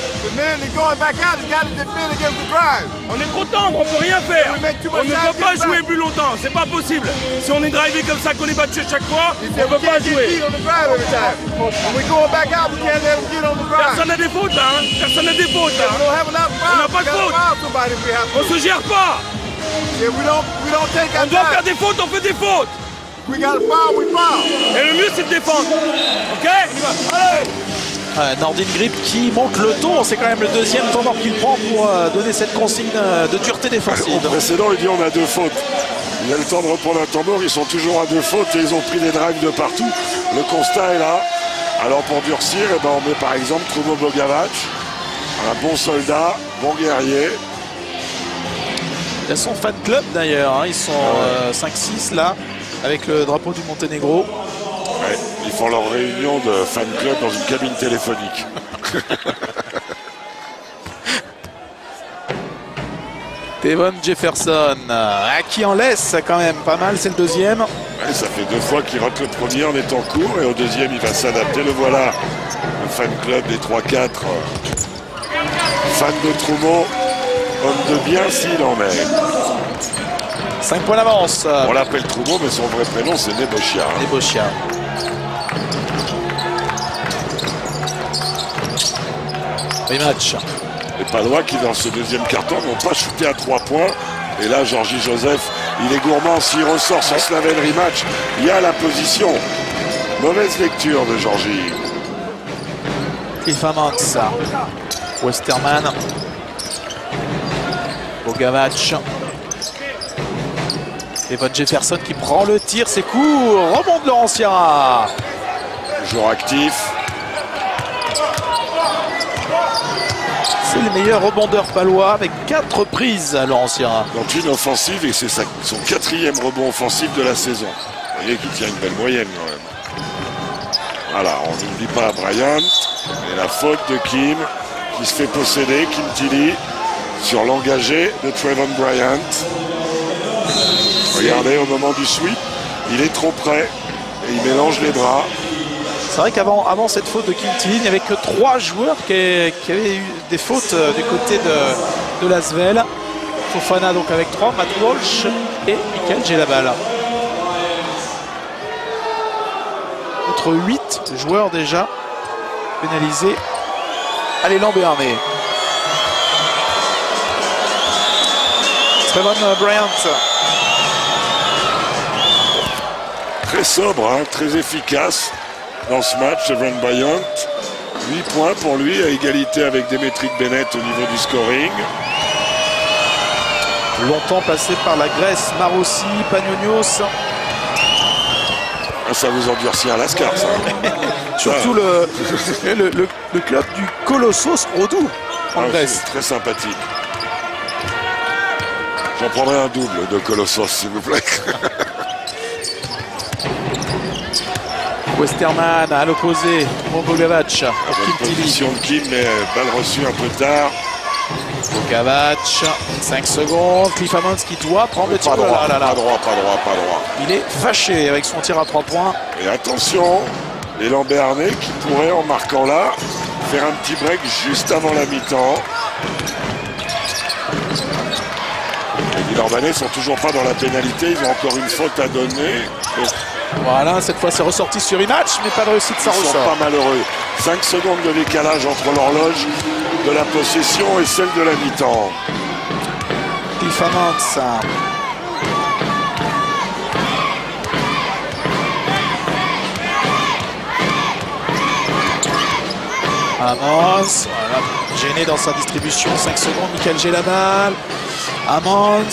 On est trop tendre, on peut rien faire. On ne peut pas jouer plus longtemps, c'est pas possible. Si on est drivé comme ça, qu'on est battu à chaque fois, on ne peut pas jouer. Personne n'a des fautes là, hein. Personne n'a des fautes là. On n'a pas de faute. On se gère pas. On doit faire des fautes, on fait des fautes. Et le mieux c'est de défendre. Ok? Allez. Nordin Grip qui monte le ton, c'est quand même le deuxième temps mort qu'il prend pour donner cette consigne de dureté défensive. Au précédent, il dit on a 2 fautes. Il a le temps de reprendre un temps mort, ils sont toujours à 2 fautes et ils ont pris des drives de partout. Le constat est là. Alors pour durcir, eh ben, on met par exemple Trumo Bogavac, un bon soldat, bon guerrier. Il a son fan club d'ailleurs, hein. Ils sont 5-6 là, avec le drapeau du Monténégro. Ouais, ils font leur réunion de fan club dans une cabine téléphonique. Devon Jefferson, qui en laisse quand même pas mal, c'est le deuxième. Ouais, ça fait 2 fois qu'il rate le premier en étant court et au deuxième il va s'adapter. Le voilà, le fan club des 3-4 fans de Trumeau, homme de bien s'il en est. 5 points d'avance. On l'appelle Trumeau mais son vrai prénom c'est Nebochia. Nebochia. Rematch. Les Palois qui dans ce deuxième carton n'ont pas shooté à 3 points. Et là, Georgie Joseph, il est gourmand. S'il ressort son Slaven rematch, il y a la position. Mauvaise lecture de Georgie. Cliff Ammons. Westermann. Bogavac. Devon Jefferson qui prend le tir, c'est court. Rebond de Laurent Sierra. Toujours actif. C'est le meilleur rebondeur palois avec 4 prises à Laurent Sierra. Dans une offensive et c'est son 4e rebond offensif de la saison. Vous voyez qu'il tient une belle moyenne quand même. Voilà, on n'oublie pas Bryant. Et la faute de Kim qui se fait posséder, Kim Tilly, sur l'engagé de Trevon Bryant. Regardez, au moment du sweep, il est trop près et il mélange les bras. C'est vrai qu'avant cette faute de Kim Tilly, il n'y avait que 3 joueurs qui avaient eu des fautes du côté de l'Asvel. Fofana donc avec 3, Matt Walsh et Michael Gelabal. Entre 8 joueurs déjà pénalisés à l'élan béarnais. Trevon Bryant. Très sobre, hein, très efficace dans ce match, Trevon Bryant. 8 points pour lui, à égalité avec Demetric Bennett au niveau du scoring. Longtemps passé par la Grèce, Marossi, Panionios. Ah, ça vous endurcit à Lascar, ça. Surtout le club du Colossos Rodou en Grèce. C'est très sympathique. J'en prendrai un double de Colossos, s'il vous plaît. Westerman à l'opposé, Bogavac pour Kim Tilly. Position de Kim, mais balle reçue un peu tard. Bogavac, 5 secondes. Cliff Hammonds qui doit prendre le tir. Pas droit, pas droit. Il est fâché avec son tir à 3 points. Et attention, l'élan béarnais qui pourrait, en marquant là, faire un petit break juste avant la mi-temps. Les Villeurbanais sont toujours pas dans la pénalité, ils ont encore une faute à donner. Voilà, cette fois c'est ressorti sur rematch, mais pas de réussite, ça Ils sont ressort. pas malheureux. 5 secondes de décalage entre l'horloge de la possession et celle de la mi-temps. Cliff Hammonds. Hammonds, voilà, gêné dans sa distribution, 5 secondes, Michael Gelabal. Hammonds,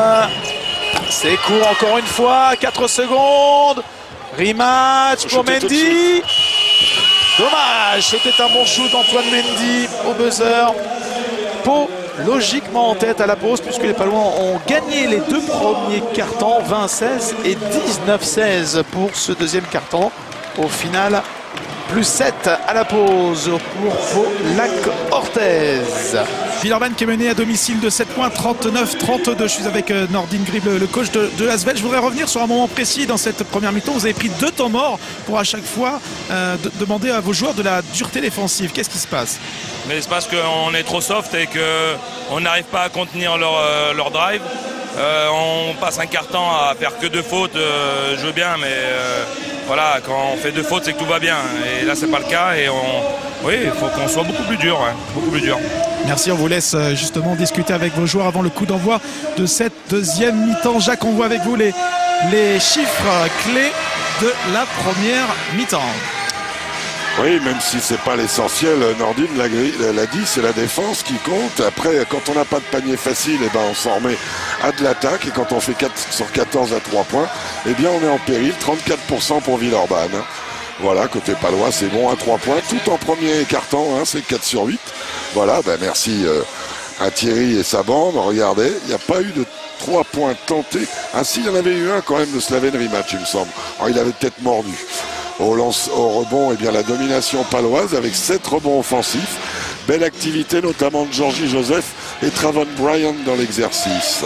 c'est court encore une fois, 4 secondes. Rematch pour Mendy. Dommage, c'était un bon shoot d'Antoine Mendy au buzzer. Pau logiquement en tête à la pause puisque les Palois ont gagné les 2 premiers cartons, 20-16 et 19-16 pour ce deuxième carton. Au final, plus 7 à la pause pour Pau Lac Orthez. Villeurbanne qui est mené à domicile de 7 points, 39-32. Je suis avec Nordin Grib, le coach de l'Asvel. Je voudrais revenir sur un moment précis dans cette première mi-temps. Vous avez pris 2 temps morts pour à chaque fois demander à vos joueurs de la dureté défensive. Qu'est-ce qui se passe? Mais c'est parce qu'on est trop soft et qu'on n'arrive pas à contenir leur drive. On passe un quart temps à faire que 2 fautes. Je veux bien, mais voilà, quand on fait 2 fautes, c'est que tout va bien. Et là, c'est pas le cas. Et oui, il faut qu'on soit beaucoup plus dur. Ouais, beaucoup plus dur. Merci, on vous laisse justement discuter avec vos joueurs avant le coup d'envoi de cette deuxième mi-temps. Jacques, on voit avec vous les chiffres clés de la première mi-temps. Oui, même si c'est pas l'essentiel, Nordine l'a dit, c'est la défense qui compte. Après, quand on n'a pas de panier facile, eh ben, on s'en remet à de l'attaque. Et quand on fait 4 sur 14 à 3 points, eh bien, on est en péril. 34% pour Villeurbanne. Voilà, côté palois, c'est bon à 3 points. Tout en premier carton, hein, c'est 4 sur 8. Voilà, ben merci à Thierry et sa bande. Regardez, il n'y a pas eu de 3 points tentés. Ah si, il y en avait eu un quand même de Slaven Rematch, il me semble. Alors, il avait peut-être mordu. Au rebond, eh bien, la domination paloise avec 7 rebonds offensifs. Belle activité notamment de Georgie Joseph et Trevon Bryant dans l'exercice.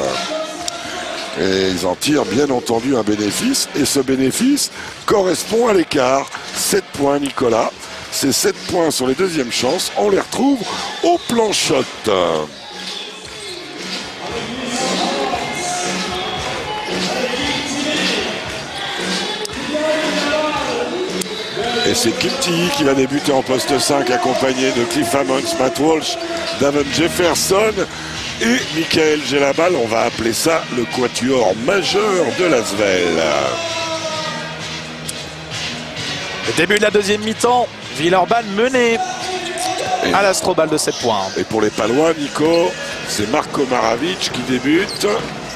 Et ils en tirent bien entendu un bénéfice. Et ce bénéfice correspond à l'écart. 7 points, Nicolas. Ces 7 points sur les deuxièmes chances, on les retrouve au plan shot. Et c'est Kim Tilly qui va débuter en poste 5, accompagné de Cliff Hammonds, Matt Walsh, Davon Jefferson et Michael Gelabal. On va appeler ça le quatuor majeur de l'Asvel. Le début de la deuxième mi-temps, Villeurbanne mené à l'Astrobal de 7 points. Et pour les Palois, Nico, c'est Marko Maravic qui débute,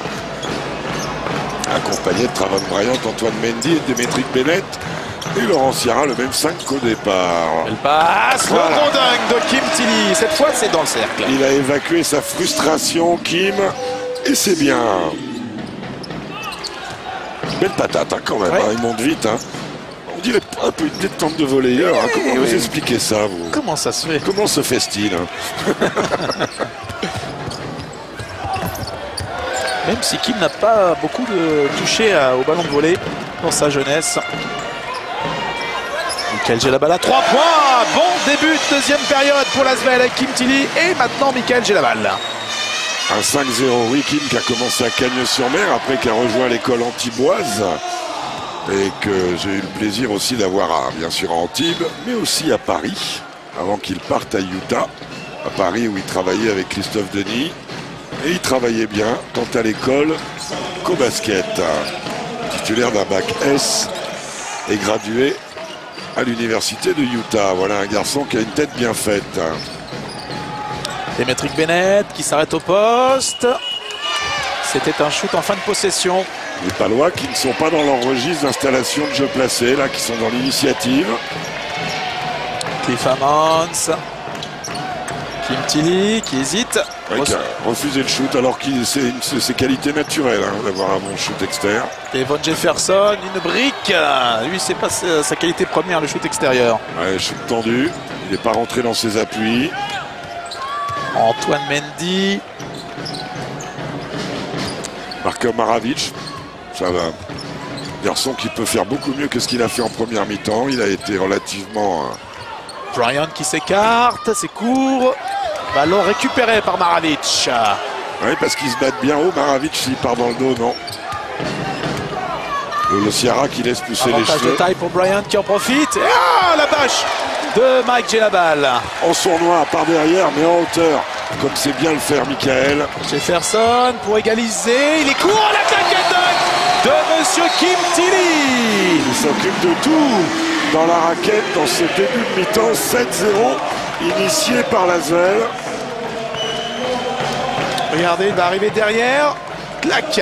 accompagné de Trevon Bryant, Antoine Mendy et Demetric Bennett. Et Laurent Sierra, le même 5 qu'au départ. Elle passe, voilà. Le gros dunk de Kim Tilly. Cette fois, c'est dans le cercle. Il a évacué sa frustration, Kim, et c'est bien. Belle patate, hein, quand même. Ouais. Hein, il monte vite. Hein. On dirait un peu une détente de volleyeur. Hein. Comment vous expliquez ça, vous? Comment ça se fait? Comment se fait-il hein? Même si Kim n'a pas beaucoup touché au ballon de volley dans sa jeunesse. Michael Djellabal à 3 points. Bon début de deuxième période pour l'Asvel avec Kim Tilly et maintenant Michael Djellabal. Un 5-0, oui, Kim qui a commencé à Cagnes-sur-Mer après qu'il a rejoint l'école Antiboise et que j'ai eu le plaisir aussi d'avoir bien sûr à Antibes, mais aussi à Paris, avant qu'il parte à Utah, à Paris où il travaillait avec Christophe Denis. Et il travaillait bien tant à l'école qu'au basket. Titulaire d'un bac S et gradué à l'université de Utah. Voilà un garçon qui a une tête bien faite. Demetric Bennett qui s'arrête au poste. C'était un shoot en fin de possession. Les Palois qui ne sont pas dans leur registre d'installation de jeu placé, là, qui sont dans l'initiative. Cliff Ammons. Kim Tilly qui hésite. Ouais, qui a refusé le shoot alors que c'est ses qualités naturelles hein, d'avoir un bon shoot externe. Devon Jefferson, une brique. Lui, c'est pas sa qualité première, le shoot extérieur. Ouais, shoot tendu. Il n'est pas rentré dans ses appuis. Antoine Mendy. Marko Maravic, ça va. Garçon qui peut faire beaucoup mieux que ce qu'il a fait en première mi-temps. Il a été relativement... Bryant qui s'écarte, c'est court. Ballon récupéré par Maravic. Oui, parce qu'ils se battent bien haut. Maravic, s'il part dans le dos, non. Le Ciara qui laisse pousser les Avantage cheveux. de taille pour Bryant qui en profite. Ah, la bâche de Mike Djellabal. En sournois, par derrière, mais en hauteur. Comme c'est bien le faire, Michael. Jefferson pour égaliser. Il est court à l'attaque de Monsieur Kim Tilly. Il s'occupe de tout dans la raquette, dans ce début de mi-temps. 7-0, initié par l'Asvel. Regardez, il va arriver derrière. Clac.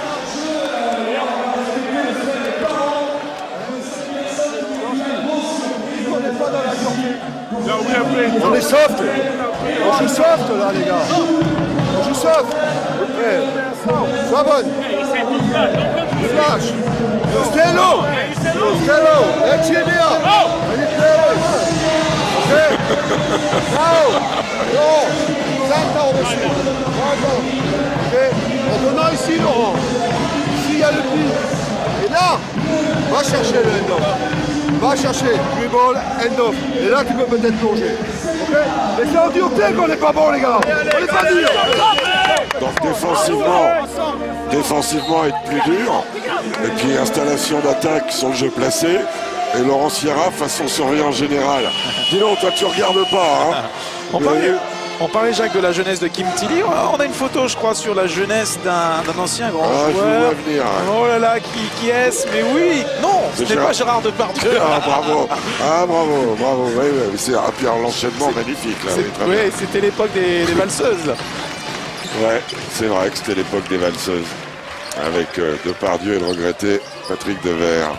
On est soft. On joue soft là les gars. On joue soft. Okay. Sois bonne. Flash. Stello. Stello. Echidea. Ok. Now. Non. 5 ans dessus. Ok. En donnant ici Laurent. Ici il y a le pli. Et là, va chercher le end-off. Va chercher, dribble, end-off. Et là, tu peux peut-être plonger. Ok. Mais c'est en dureté qu'on n'est pas bon, les gars. On n'est pas dur. Donc défensivement être plus dur. Et puis installation d'attaque sur le jeu placé. Et Laurent Ciara façon surveillant général. Dis donc, toi tu regardes pas. Hein. On parlait, Jacques, de la jeunesse de Kim Tilly. On a une photo, je crois, sur la jeunesse d'un ancien grand joueur. Je vous vois venir. Oh là là, qui est-ce? Mais oui, non, ce n'est pas Gérard Depardieu. Ah bravo, bravo. Oui, c'est un puis l'enchaînement magnifique. Là, oui, c'était l'époque des valseuses. Là. Ouais, c'est vrai que c'était l'époque des valseuses. Avec Depardieu et le regretté Patrick Devers.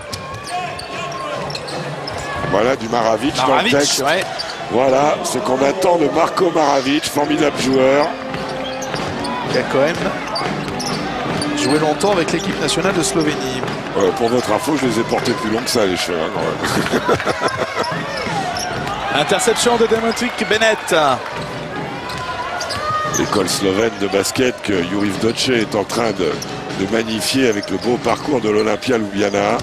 Voilà du Maravic dans le texte. Ouais. Voilà ce qu'on attend de Marko Maravic, formidable joueur. Qui a quand même joué longtemps avec l'équipe nationale de Slovénie. Pour votre info, je les ai portés plus longs que ça, les cheveux. Hein, Interception de Demetric Bennett. L'école slovène de basket que Juriv Doce est en train de magnifier avec le beau parcours de l'Olympia Ljubljana.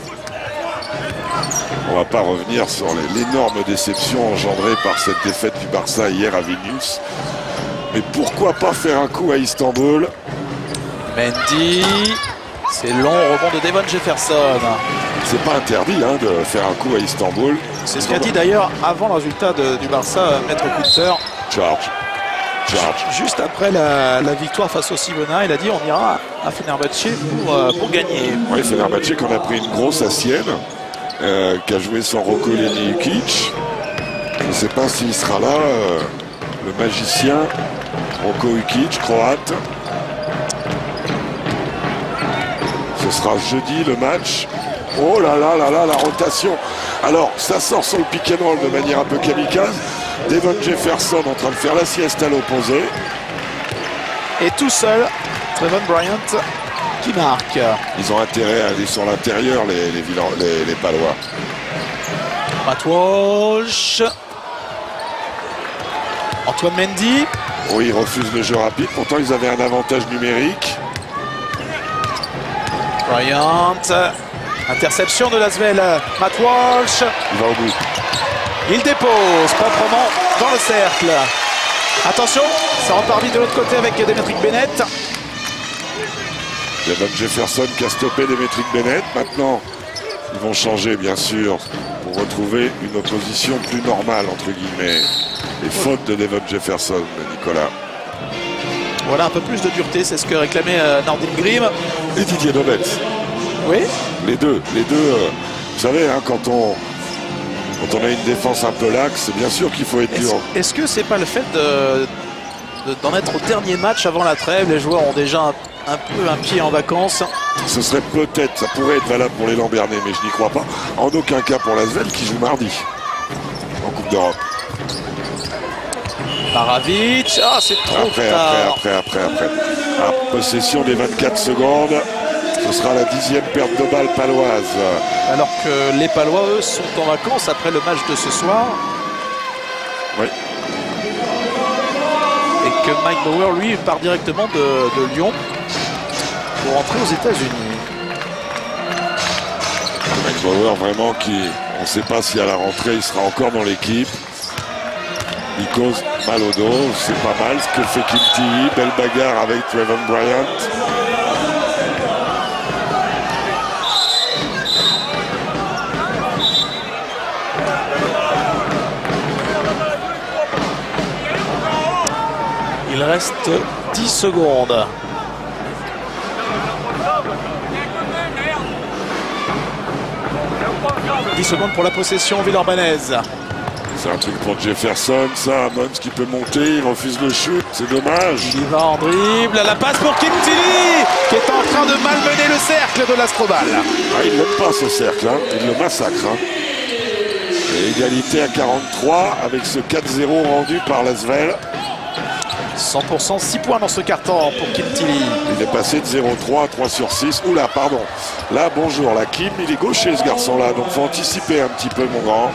On va pas revenir sur l'énorme déception engendrée par cette défaite du Barça hier à Vilnius. Mais pourquoi pas faire un coup à Istanbul? Mendy, c'est long, rebond de Devon Jefferson. C'est pas interdit hein, de faire un coup à Istanbul. C'est ce qu'a dit d'ailleurs avant le résultat du Barça, Maître Coulter. Charge. Juste après la victoire face au Civona, il a dit on ira à Fenerbahçe pour gagner. Oui, Fenerbahçe qu'on a pris une grosse assienne. Qui a joué sans Roko Leniukic. Je ne sais pas s'il sera là, le magicien Roko Ukic, croate. Ce sera jeudi le match. Oh là là là là, la rotation. Alors, ça sort sur le pick and roll de manière un peu kamikaze. Devon Jefferson en train de faire la sieste à l'opposé. Et tout seul, Trevon Bryant qui marque. Ils ont intérêt à aller sur l'intérieur, les Palois. Matt Walsh. Antoine Mendy. Oui, ils refusent le jeu rapide. Pourtant, ils avaient un avantage numérique. Bryant. Interception de Lasvel. Matt Walsh. Il va au bout. Il dépose proprement dans le cercle. Attention, ça repart vite de l'autre côté avec Demetric Bennett. Devon Jefferson qui a stoppé Demetric Bennett. Maintenant, ils vont changer, bien sûr, pour retrouver une opposition plus normale, entre guillemets. Les fautes de Devon Jefferson, Nicolas. Voilà un peu plus de dureté, c'est ce que réclamait Nordin Grimm. Et Didier Dobels. Oui. Les deux, vous savez, hein, quand on a une défense un peu laxe, c'est bien sûr qu'il faut être dur. Est-ce que c'est pas le fait d'en être au dernier match avant la trêve? Les joueurs ont déjà un peu un pied en vacances. Ce serait peut-être, ça pourrait être valable pour les Lambernais, mais je n'y crois pas. En aucun cas pour l'Asvel qui joue mardi en Coupe d'Europe. Paravic, ah c'est trop tard. Après. À possession des 24 secondes, ce sera la 10e perte de balle paloise. Alors que les Palois, eux, sont en vacances après le match de ce soir. Oui. Et que Mike Bauer, lui, part directement de Lyon pour rentrer aux États-Unis. Mike Bauer, vraiment, on ne sait pas si à la rentrée, il sera encore dans l'équipe. Il cause mal au dos, c'est pas mal ce que fait Kim Tilly. Belle bagarre avec Trevon Bryant. Il reste 10 secondes. Pour la possession villeurbannaise. C'est un truc pour Jefferson, ça. Ammons qui peut monter, il refuse le shoot, c'est dommage. Il va en dribble, la passe pour Kim Tilly qui est en train de malmener le cercle de l'Astrobal. Ah, il n'aime pas ce cercle, hein. Il le massacre. Hein. Et égalité à 43 avec ce 4-0 rendu par Lasvel. 100%, 6 points dans ce carton pour Kim Tilly. Il est passé de 0-3 à 3/6. Oula, pardon. Là, bonjour. La Kim, il est gaucher ce garçon-là. Donc, faut anticiper un petit peu, mon grand.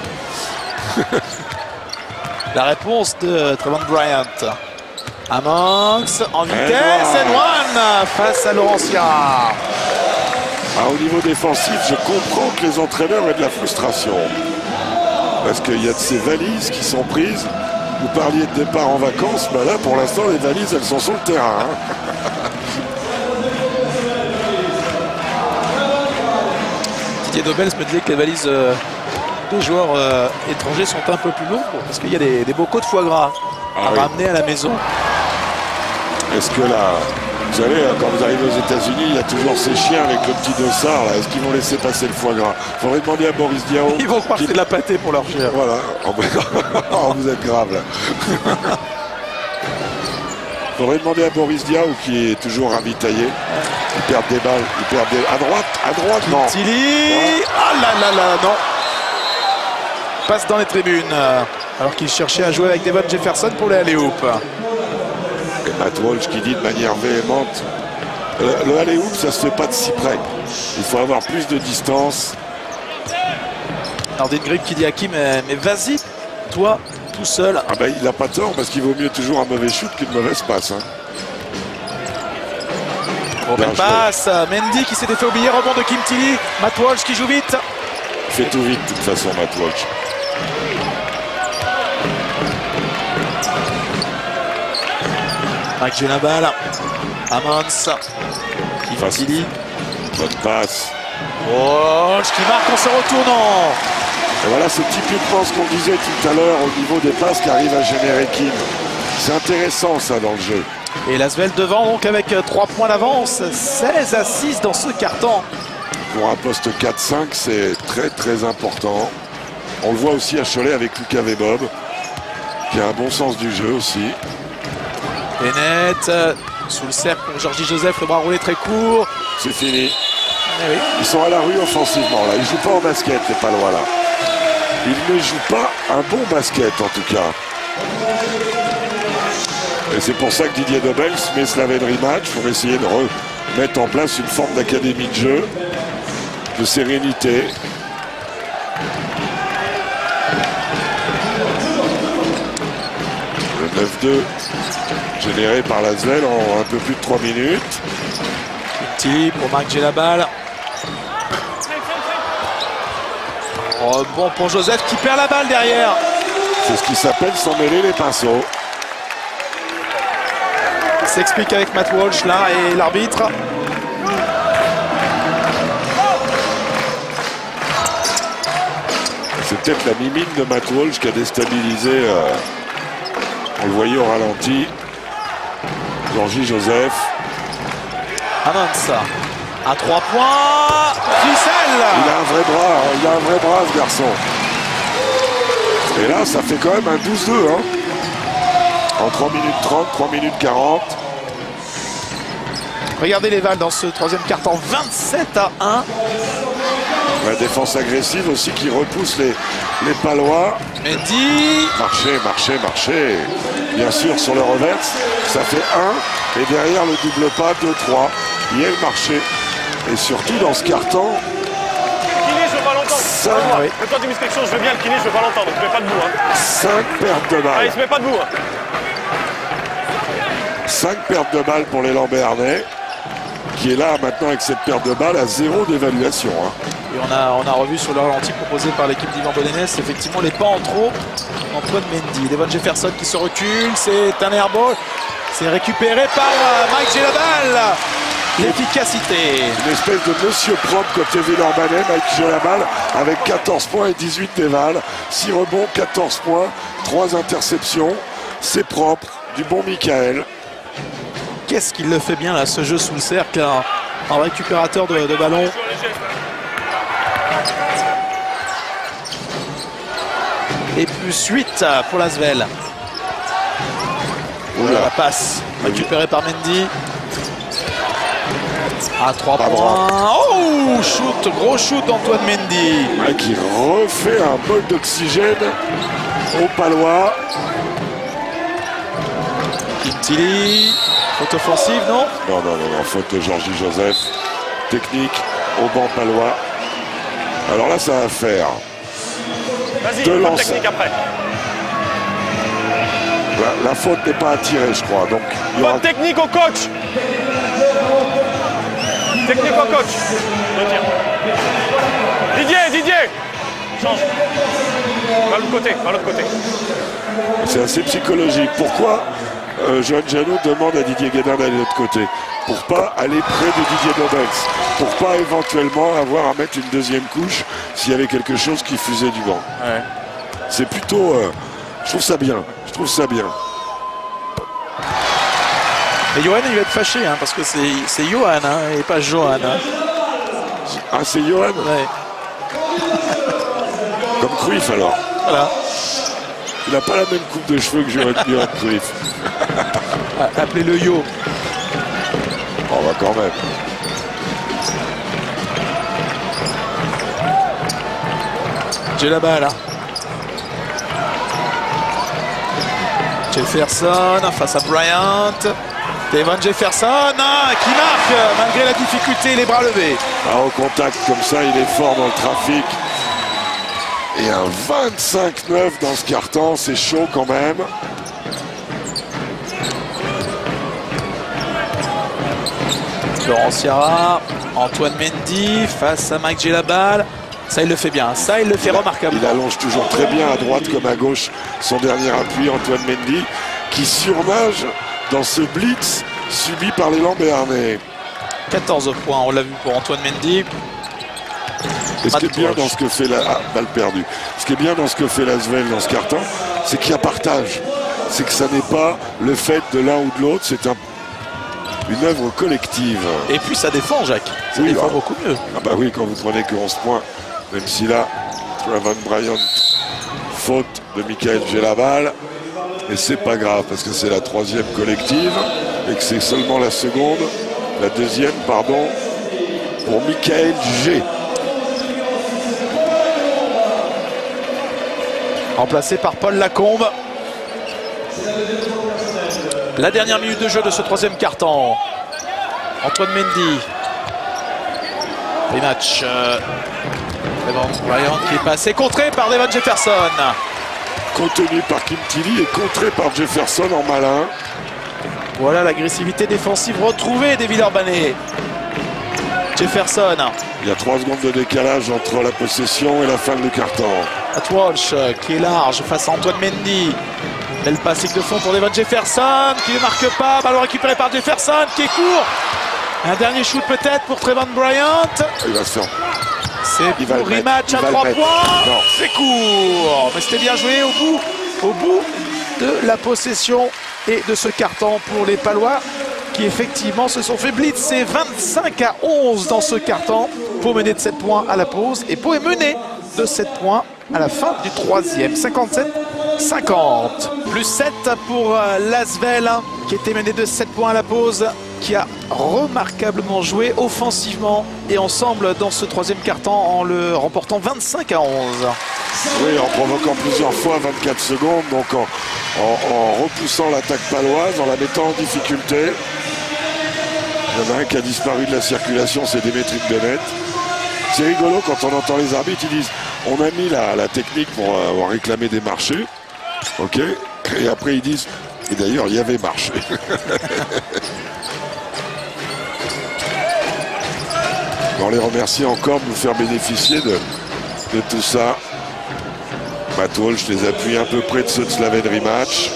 La réponse de Trevon Bryant. Ammons en vitesse. And one face à Laurentia. Ah, au niveau défensif, je comprends que les entraîneurs aient de la frustration. Parce qu'il y a de ces valises qui sont prises. Vous parliez de départ en vacances, bah là pour l'instant les valises elles sont sur le terrain. Hein. Didier Dobels me disait que les valises des joueurs étrangers sont un peu plus lourdes parce qu'il y a des bocaux de foie gras à ramener à la maison. Est-ce que là, vous savez, quand vous arrivez aux États-Unis, il y a toujours ces chiens avec le petit dossard là. Est-ce qu'ils vont laisser passer le foie gras? Il faudrait demander à Boris Diaw. Ils vont croire que c'est de la pâtée pour leur chien. Voilà. Oh, vous êtes grave là. Il faudrait demander à Boris Diaw qui est toujours ravitaillé. Il perd des balles. À droite, non. Tilly. Ah là, non. Passe dans les tribunes. Alors qu'il cherchait à jouer avec Devon Jefferson pour les alley-oop. Et Matt Walsh qui dit de manière véhémente, le alley-oop ça se fait pas de si près. Il faut avoir plus de distance. Nordin Grimm qui dit à Kim, mais vas-y, toi, tout seul. Ah ben il n'a pas tort parce qu'il vaut mieux toujours un mauvais shoot qu'une mauvaise passe. Hein. Belle passe, Mendy qui s'est fait oublier, rebond de Kim Tilly. Matt Walsh qui joue vite. Il fait tout vite de toute façon Matt Walsh. Mike Gelabal, Ammons, Kim Tilly. Bonne passe. Walsh qui marque en se retournant. Et voilà, c'est typiquement ce qu'on disait tout à l'heure au niveau des passes qui arrivent à générer Kim. C'est intéressant ça dans le jeu. Et Lasvel devant donc avec 3 points d'avance, 16-6 dans ce carton. Pour un poste 4-5, c'est très très important. On le voit aussi à Cholet avec Lucas Vebob, qui a un bon sens du jeu aussi. Bennett sous le cercle pour Georgie Joseph, le bras roulé très court. C'est fini. Eh oui. Ils sont à la rue offensivement là. Ils ne jouent pas au basket, les Palois là. Ils ne jouent pas un bon basket en tout cas. Et c'est pour ça que Didier Dobels met Slaven rematch pour essayer de mettent en place une forme d'académie de jeu, de sérénité. Le 9-2 généré par l'Asvel en un peu plus de 3 minutes. Petit pour Marc Djellabal. Oh, bon pour Joseph qui perd la balle derrière. C'est ce qui s'appelle s'en mêler les pinceaux. S'explique avec Matt Walsh là et l'arbitre. C'est peut-être la mimine de Matt Walsh qui a déstabilisé, on le voyait au ralenti, Georgie Joseph. Announce à 3 points. Ficelle. Il a un vrai bras, hein. Il a un vrai bras ce garçon. Et là ça fait quand même un 12-2 hein. En 3 minutes 30, 3 minutes 40. Regardez les Vals dans ce troisième quart-temps, 27-1. La défense agressive aussi qui repousse les Palois. Mendy. Marché. Bien sûr sur le reverse, ça fait 1. Et derrière le double pas, 2-3. Il y a le marché. Et surtout dans ce carton. Kiné, je veux pas l'entendre. 5 Quand toi tu me dis quelque chose, je veux bien le kiné, je veux pas l'entendre. Donc tu mets pas debout. Hein. pertes de Ah, il balles. se met pas debout. Hein. 5 pertes de balles pour les Lambernais. Qui est là maintenant avec cette perte de balles à 0 d'évaluation. Hein. Et on a revu sur le ralenti proposé par l'équipe d'Yvan Belenès, effectivement les pas en trop. Antoine Mendy, Devon Jefferson qui se recule, c'est un airball. C'est récupéré par Mike Djellabal. L'efficacité. Une espèce de monsieur propre côté Villeurbanais, Mike Djellabal avec 14 points et 18 dévales. 6 rebonds, 14 points, 3 interceptions. C'est propre, du bon Michael. Qu'est-ce qu'il le fait bien là, ce jeu sous le cercle, hein, en récupérateur de ballon. Et plus 8 pour l'Asvel. La passe récupérée par Mendy. À 3 points. Oh, shoot, gros shoot d'Antoine Mendy. Qui refait un bol d'oxygène au Palois. Quintili. Faute offensive, non? Non, faute de Georgie Joseph. Technique au banc Palois. Alors là, ça va faire. Vas-y, Deux pas de lances. technique après. La faute n'est pas attirée, je crois. Donc, il y aura... Bonne technique au coach. Technique au coach. Retire. Didier. Change. Par l'autre côté. C'est assez psychologique. Pourquoi Johan Janot demande à Didier Guédin d'aller de l'autre côté? Pour pas aller près de Didier Dobens. Pour pas éventuellement avoir à mettre une deuxième couche s'il y avait quelque chose qui fusait du banc. Ouais. C'est plutôt... je trouve ça bien. Et Johan, il va être fâché, hein, parce que c'est Johan, hein, et pas Johan. Hein. Ah, c'est Johan? Ouais. Comme Cruyff alors. Voilà. Il n'a pas la même coupe de cheveux que Johan Cruyff. Appelez-le Yo. On va quand même. Djellabal. Jefferson face à Bryant. Devon Jefferson qui marque malgré la difficulté, les bras levés. Ah, au contact comme ça, il est fort dans le trafic. Et un 25-9 dans ce carton, c'est chaud quand même. Laurent Sierra, Antoine Mendy face à Mike Djellabal. Ça, il le fait bien. Ça, il le fait remarquablement. Il allonge toujours très bien à droite comme à gauche son dernier appui, Antoine Mendy, qui surnage dans ce blitz subi par les Lambernais. 14 points, on l'a vu pour Antoine Mendy. Et ce qui est bien dans ce que fait balle perdue. Ce qui est bien dans ce que fait l'Asvel dans ce carton, c'est qu'il y a partage. C'est que ça n'est pas le fait de l'un ou de l'autre, c'est une œuvre collective. Et puis ça défend, Jacques. Ça Oui, défend bah. beaucoup mieux. Ah bah oui, quand vous prenez que 11 points, même si là, Trevon Bryant, faute de Michael Djellabal, et c'est pas grave parce que c'est la troisième collective et que c'est seulement la deuxième, pour Michael G. Remplacé par Paul Lacombe. La dernière minute de jeu de ce troisième quart-temps. Antoine Mendy. Rematch. Bryant qui est passé, contré par Devon Jefferson. Contenu par Kim Tilly et contré par Jefferson en malin. Voilà l'agressivité défensive retrouvée des Villeurbanais. Jefferson. Il y a 3 secondes de décalage entre la possession et la fin du carton. Matt Walsh qui est large face à Antoine Mendy. Belle passing de fond pour Devon Jefferson qui ne marque pas. Ballon récupéré par Jefferson qui est court. Un dernier shoot peut-être pour Trevon Bryant. Il va se faire. C'est pour rematch à 3 points. C'est court. Mais c'était bien joué au bout de la possession et de ce carton pour les Palois qui effectivement se sont fait blitzer 25-11 dans ce carton. Pau mener de 7 points à la pause et Pau est mené de 7 points à la fin du 3e. 57-50. Plus 7 pour l'Asvel qui était mené de 7 points à la pause, qui a remarquablement joué offensivement et ensemble dans ce 3e carton en le remportant 25-11. Oui, en provoquant plusieurs fois 24 secondes, donc en repoussant l'attaque paloise, en la mettant en difficulté. Il y en a un qui a disparu de la circulation, c'est Demetric Bennett. C'est rigolo quand on entend les arbitres, ils disent on a mis la technique pour avoir réclamé des marchés. Ok. Et après ils disent, et d'ailleurs il y avait marché. On les remercie encore de nous faire bénéficier de tout ça. Matt Walsh les appuie un peu près de ceux de Slaven Rematch.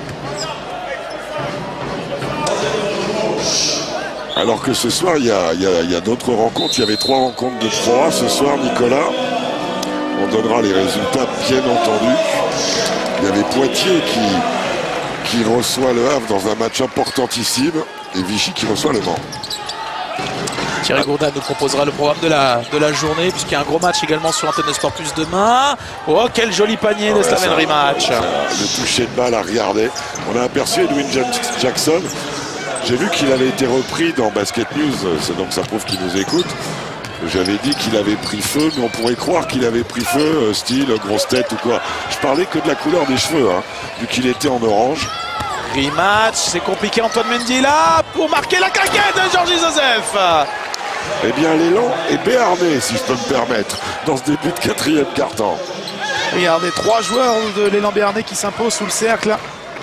Alors que ce soir, il y a d'autres rencontres. Il y avait 3 rencontres de Pro A ce soir, Nicolas. On donnera les résultats, bien entendu. Il y avait Poitiers qui reçoit le Havre dans un match importantissime et Vichy qui reçoit le Mans. Thierry Gourdin nous proposera le programme de la journée puisqu'il y a un gros match également sur Antenne de Sport Plus demain. Oh, quel joli panier de Slaven Rematch. Le toucher de balle à regarder. On a aperçu Edwin Jackson. J'ai vu qu'il avait été repris dans Basket News, donc ça prouve qu'il nous écoute. J'avais dit qu'il avait pris feu, mais on pourrait croire qu'il avait pris feu, style grosse tête ou quoi. Je parlais que de la couleur des cheveux, hein, vu qu'il était en orange. Rematch, c'est compliqué. Antoine Mendy là pour marquer la claquette de Georgie Joseph. Eh bien, l'élan est béarnais, si je peux me permettre, dans ce début de 4e quart-temps. Regardez, 3 joueurs de l'élan béarnais qui s'imposent sous le cercle.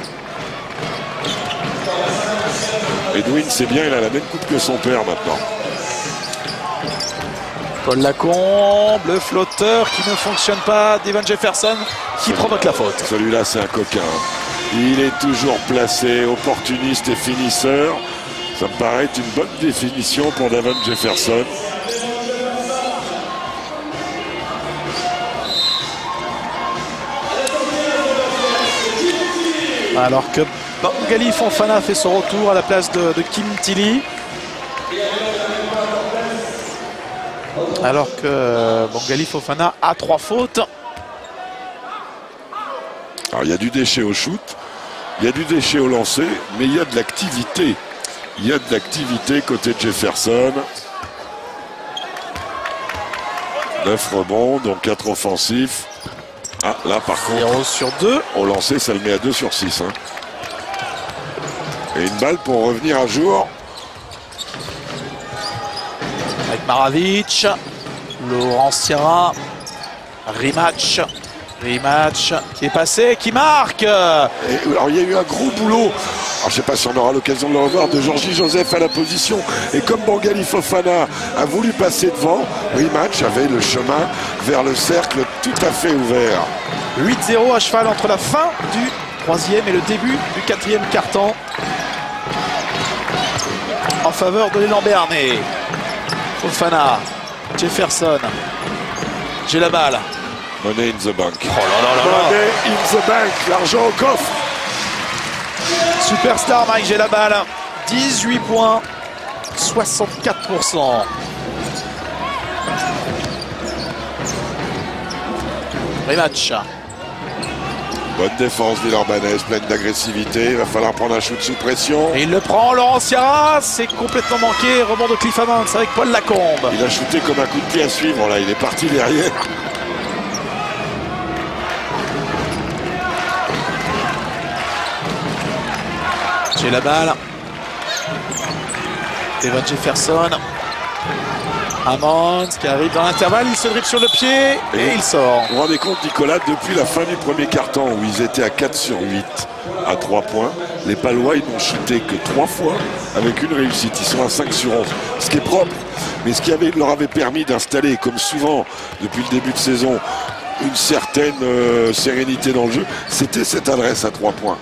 Edwin, c'est bien, il a la même coupe que son père maintenant. Paul Lacombe, le flotteur qui ne fonctionne pas. Devon Jefferson qui provoque la faute. Celui-là, c'est un coquin. Il est toujours placé, opportuniste et finisseur. Ça me paraît être une bonne définition pour Devon Jefferson. Alors que Bangali Fofana fait son retour à la place de Kim Tilly. Alors que Bangali Fofana a 3 fautes. Alors il y a du déchet au shoot, il y a du déchet au lancer, mais il y a de l'activité. Il y a de l'activité côté Jefferson. 9 rebonds, donc 4 offensifs. Ah, là par contre, 0 sur 2. au lancer, ça le met à 2 sur 6. Hein. Et une balle pour revenir à jour. Avec Maravic, Laurent Sierra, rematch qui est passé, qui marque. Et, alors il y a eu un gros boulot, alors, je ne sais pas si on aura l'occasion de le revoir, de Georgie Joseph à la position. Et comme Bangali Fofana a voulu passer devant, Rematch avait le chemin vers le cercle tout à fait ouvert. 8-0 à cheval entre la fin du 3e et le début du 4e quart-temps en faveur de l'élan béarnais. Fofana, Jefferson, j'ai la balle. Money in the bank. Oh là là là là. Money in the bank, l'argent au coffre. Superstar Mike, j'ai la balle. 18 points, 64%. Rematch. Bonne défense villeurbannaise, pleine d'agressivité. Il va falloir prendre un shoot sous pression. Et il le prend, Laurent Sierra. C'est complètement manqué. Rebond de Cliff Hammonds avec Paul Lacombe. Il a shooté comme un coup de pied à suivre. Là, il est parti derrière. J'ai la balle. Evan Jefferson. Hammonds qui arrive dans l'intervalle, il se dribble sur le pied et il sort. Vous vous rendez compte, Nicolas, depuis la fin du premier quart-temps où ils étaient à 4 sur 8 à 3 points, les Palois ils n'ont chuté que 3 fois avec une réussite. Ils sont à 5 sur 11, ce qui est propre. Mais ce qui leur avait permis d'installer, comme souvent depuis le début de saison, une certaine sérénité dans le jeu, c'était cette adresse à 3 points.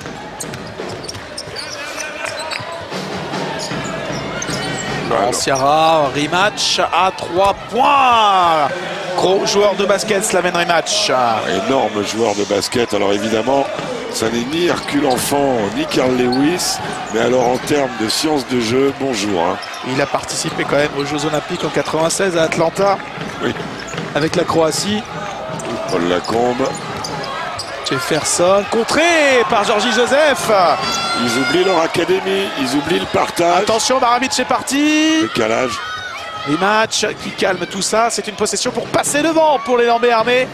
Ciara, rematch à 3 points. Gros joueur de basket, Slaven Rimac. Énorme joueur de basket. Alors évidemment, ça n'est ni Hercule Enfant, ni Carl Lewis. Mais alors en termes de science de jeu, bonjour. Hein. Il a participé quand même aux Jeux Olympiques en 96 à Atlanta. Oui. Avec la Croatie. Paul Lacombe. Jefferson, contré par Georgie Joseph. Ils oublient leur académie, ils oublient le partage. Attention, Maravic est parti. Décalage. Rimac qui calme tout ça. C'est une possession pour passer devant pour les Lambert-Armés.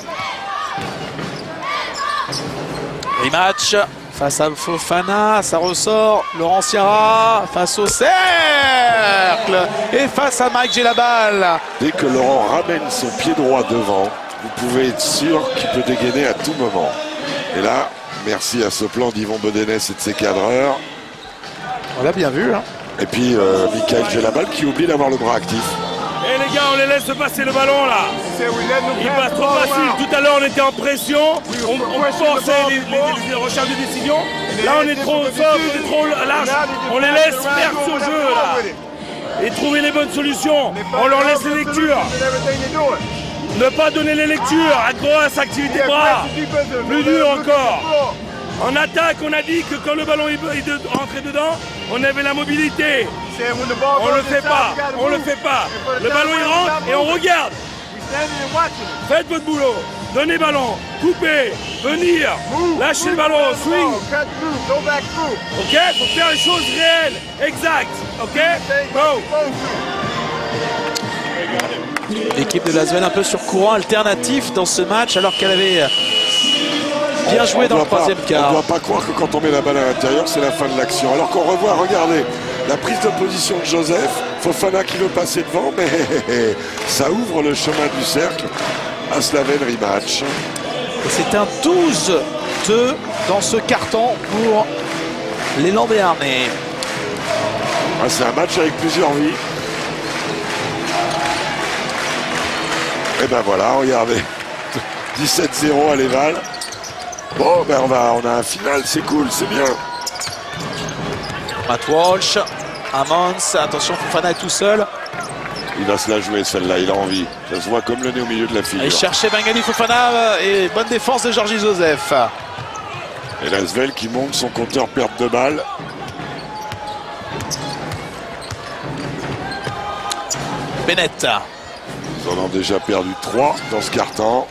Rimac face à Fofana, ça ressort. Laurent Ciara face au cercle et face à Mike Gelabal. Dès que Laurent ramène son pied droit devant, vous pouvez être sûr qu'il peut dégainer à tout moment. Et là, merci à ce plan d'Yvon Bedenès et de ses cadreurs. On l'a bien vu. Hein. Et puis, Michael Gelabal qui oublie d'avoir le bras actif. Et les gars, on les laisse passer le ballon là. Il passe trop facile. Tout à l'heure, on était en pression. On forçait les recherches de décision. Là, on est trop soft, on est trop large. On les laisse faire ce jeu là. Et trouver les bonnes solutions. On leur laisse les lectures. Ne pas donner les lectures, à grosse activité bras, plus dur encore. En attaque, on a dit que quand le ballon est rentré dedans, on avait la mobilité. On le fait pas, on le fait pas. Le ballon il rentre et on regarde. Faites votre boulot, donnez le ballon, coupez, venir, lâchez le ballon, swing. Ok, faut faire les choses réelles, exactes. Ok, go. L'équipe de Lasvel un peu sur courant alternatif dans ce match alors qu'elle avait bien joué dans le troisième quart. On ne doit pas croire que quand on met la balle à l'intérieur, c'est la fin de l'action. Alors qu'on revoit, regardez, la prise de position de Joseph, Fofana qui veut passer devant, mais ça ouvre le chemin du cercle à Slaven Rimac. Et c'est un 12-2 dans ce carton pour les Lambert-Armés. C'est un match avec plusieurs vies. Et ben voilà, regardez, 17-0 à l'Eval. Bon, ben on a un final, c'est cool, c'est bien. Matt Walsh, Hammonds, attention, Fofana est tout seul. Il va se la jouer celle-là, il a envie. Ça se voit comme le nez au milieu de la figure. Il cherchait Bengali Fofana et bonne défense de Georgie Joseph. Et Lasvel qui monte son compteur perte de balle. Bennett. Ils en ont déjà perdu 3 dans ce quart-temps.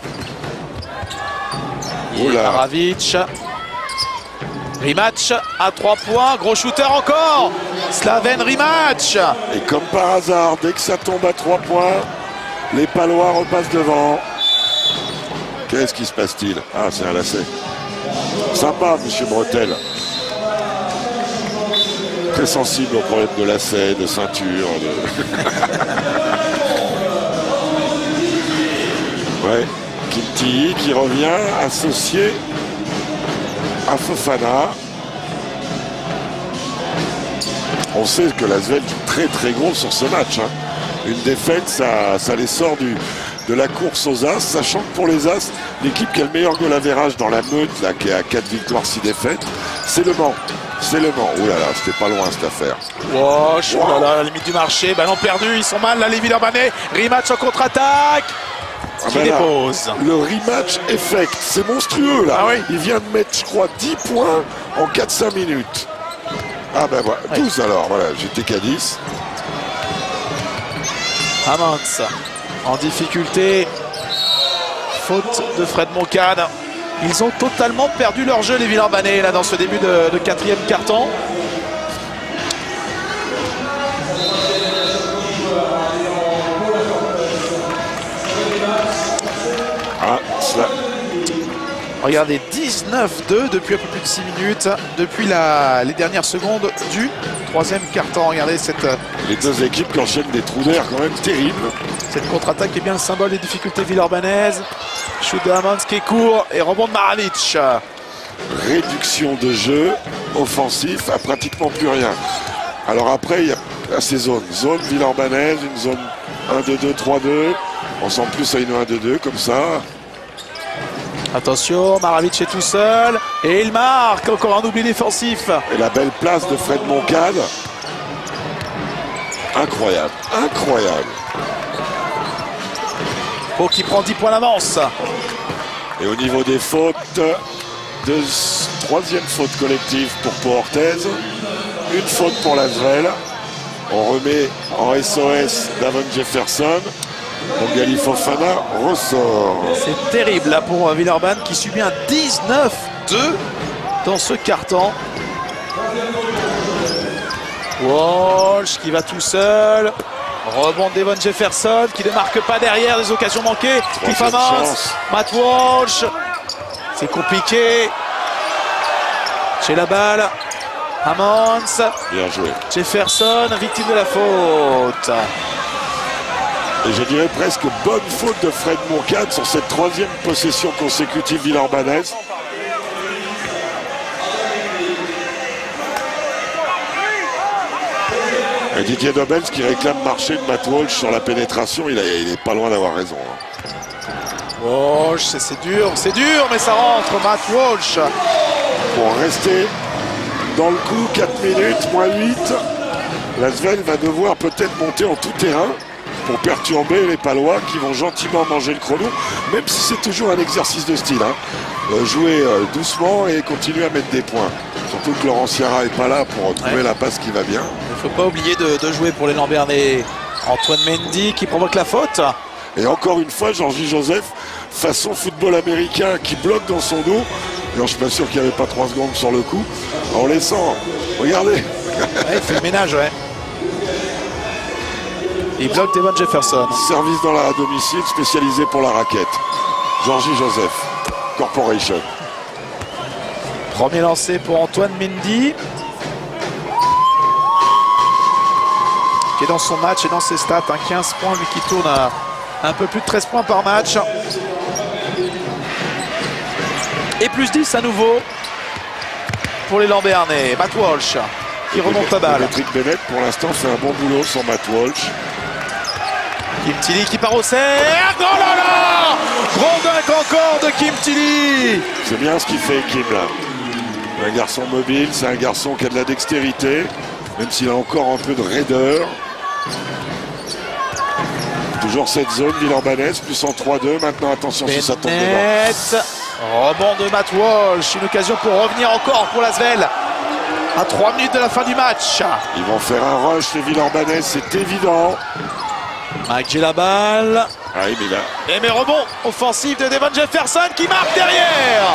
Maravic. Rimac à 3 points. Gros shooter encore. Slaven Rimac. Et comme par hasard, dès que ça tombe à 3 points, les Palois repassent devant. Qu'est-ce qui se passe-t-il? Ah, c'est un lacet. Sympa, monsieur Bretel. Très sensible aux problèmes de lacet, de ceinture. Ouais, Kinti qui revient associé à Fofana. On sait que Lasvel est très très gros sur ce match. Hein. Une défaite, ça les sort de la course aux As, sachant que pour les As, l'équipe qui a le meilleur goal average dans la meute, là, qui est à 4 victoires, 6 défaites, c'est le Mans. C'est le Mans. Ouh là là, c'était pas loin cette affaire. Wow, oh là là, la limite du marché, ballon perdu, ils sont mal, là, les Villeurbanais. Rematch en contre-attaque. Qui dépose. Là, le rematch effect, c'est monstrueux là. Ah oui. Il vient de mettre, je crois, 10 points en 4-5 minutes. Ah ben voilà, 12 alors, voilà, j'étais qu'à 10. Hammonds en difficulté. Faute de Fred Moncade. Ils ont totalement perdu leur jeu, les Villeurbanais, là, dans ce début de quatrième quart-temps. Ah, Regardez, 19-2 depuis un peu plus de 6 minutes, depuis les dernières secondes du troisième quart-temps. Regardez les deux équipes qui enchaînent des trous d'air quand même terribles. Cette contre-attaque est bien le symbole des difficultés villeurbanaises. Shoot de Hammonds qui est court et rebond de Maravic. Réduction de jeu offensif à pratiquement plus rien. Alors après, il y a ces zones. Zone villeurbannaise, une zone 1-2-2, 3-2. On sent plus à une 1-2-2 comme ça. Attention, Maravic est tout seul et il marque, encore un oubli défensif. Et la belle place de Fred Moncade. Incroyable, incroyable. Pau qui prend 10 points d'avance. Et au niveau des fautes, troisième faute collective pour Pau Orthez. Une faute pour l'Asvel. On remet en SOS Davon Jefferson. Bongali Fofana ressort. C'est terrible là pour Villeurbanne qui subit un 19-2 dans ce quart-temps. Walsh qui va tout seul. Rebond de Devon Jefferson qui ne marque pas derrière, des occasions manquées. Cliff Hammonds, Matt Walsh. C'est compliqué. Chez la balle. Hammonds. Bien joué. Jefferson, victime de la faute. Et je dirais presque bonne faute de Fred Moncade sur cette troisième possession consécutive villeurbannaise. Et Didier Dobels qui réclame marcher de Matt Walsh sur la pénétration, il est pas loin d'avoir raison. Walsh, c'est dur, mais ça rentre, Matt Walsh. Pour rester dans le coup, 4 minutes, moins 8. L'Asvel va devoir peut-être monter en tout terrain pour perturber les Palois qui vont gentiment manger le chrono, même si c'est toujours un exercice de style. Jouer doucement et continuer à mettre des points. Surtout que Laurent Sierra n'est pas là pour trouver la passe qui va bien. Il ne faut pas oublier de jouer pour les Lambernais. Antoine Mendy qui provoque la faute. Et encore une fois, Georgie Joseph, façon football américain, qui bloque dans son dos. Et je suis pas sûr qu'il n'y avait pas 3 secondes sur le coup. En laissant, regardez. Ouais, il fait le ménage, ouais. Il bloque Devon Jefferson. Service dans la domicile spécialisé pour la raquette. Georgie Joseph, Corporation. Premier lancé pour Antoine Mendy. Qui est dans son match et dans ses stats. 15 points, lui qui tourne à un peu plus de 13 points par match. Et plus 10 à nouveau pour les Lambernais. Matt Walsh qui remonte la balle. Patrick Bennett pour l'instant fait un bon boulot sur Matt Walsh. Kim Tilly qui part au cercle. Oh là là! Gros dunk encore de Kim Tilly. C'est bien ce qu'il fait, Kim, là. Un garçon mobile, c'est un garçon qui a de la dextérité, même s'il a encore un peu de raideur. Toujours cette zone villeurbannaise, plus en 3-2. Maintenant, attention si ça tombe dedans. Rebond de Matt Walsh. Une occasion pour revenir encore pour l'Asvel. À 3 minutes de la fin du match. Ils vont faire un rush, les Villeurbanais, c'est évident. Mike j'ai la balle. Ah, il est là. Et mais rebond offensif de Devon Jefferson qui marque derrière.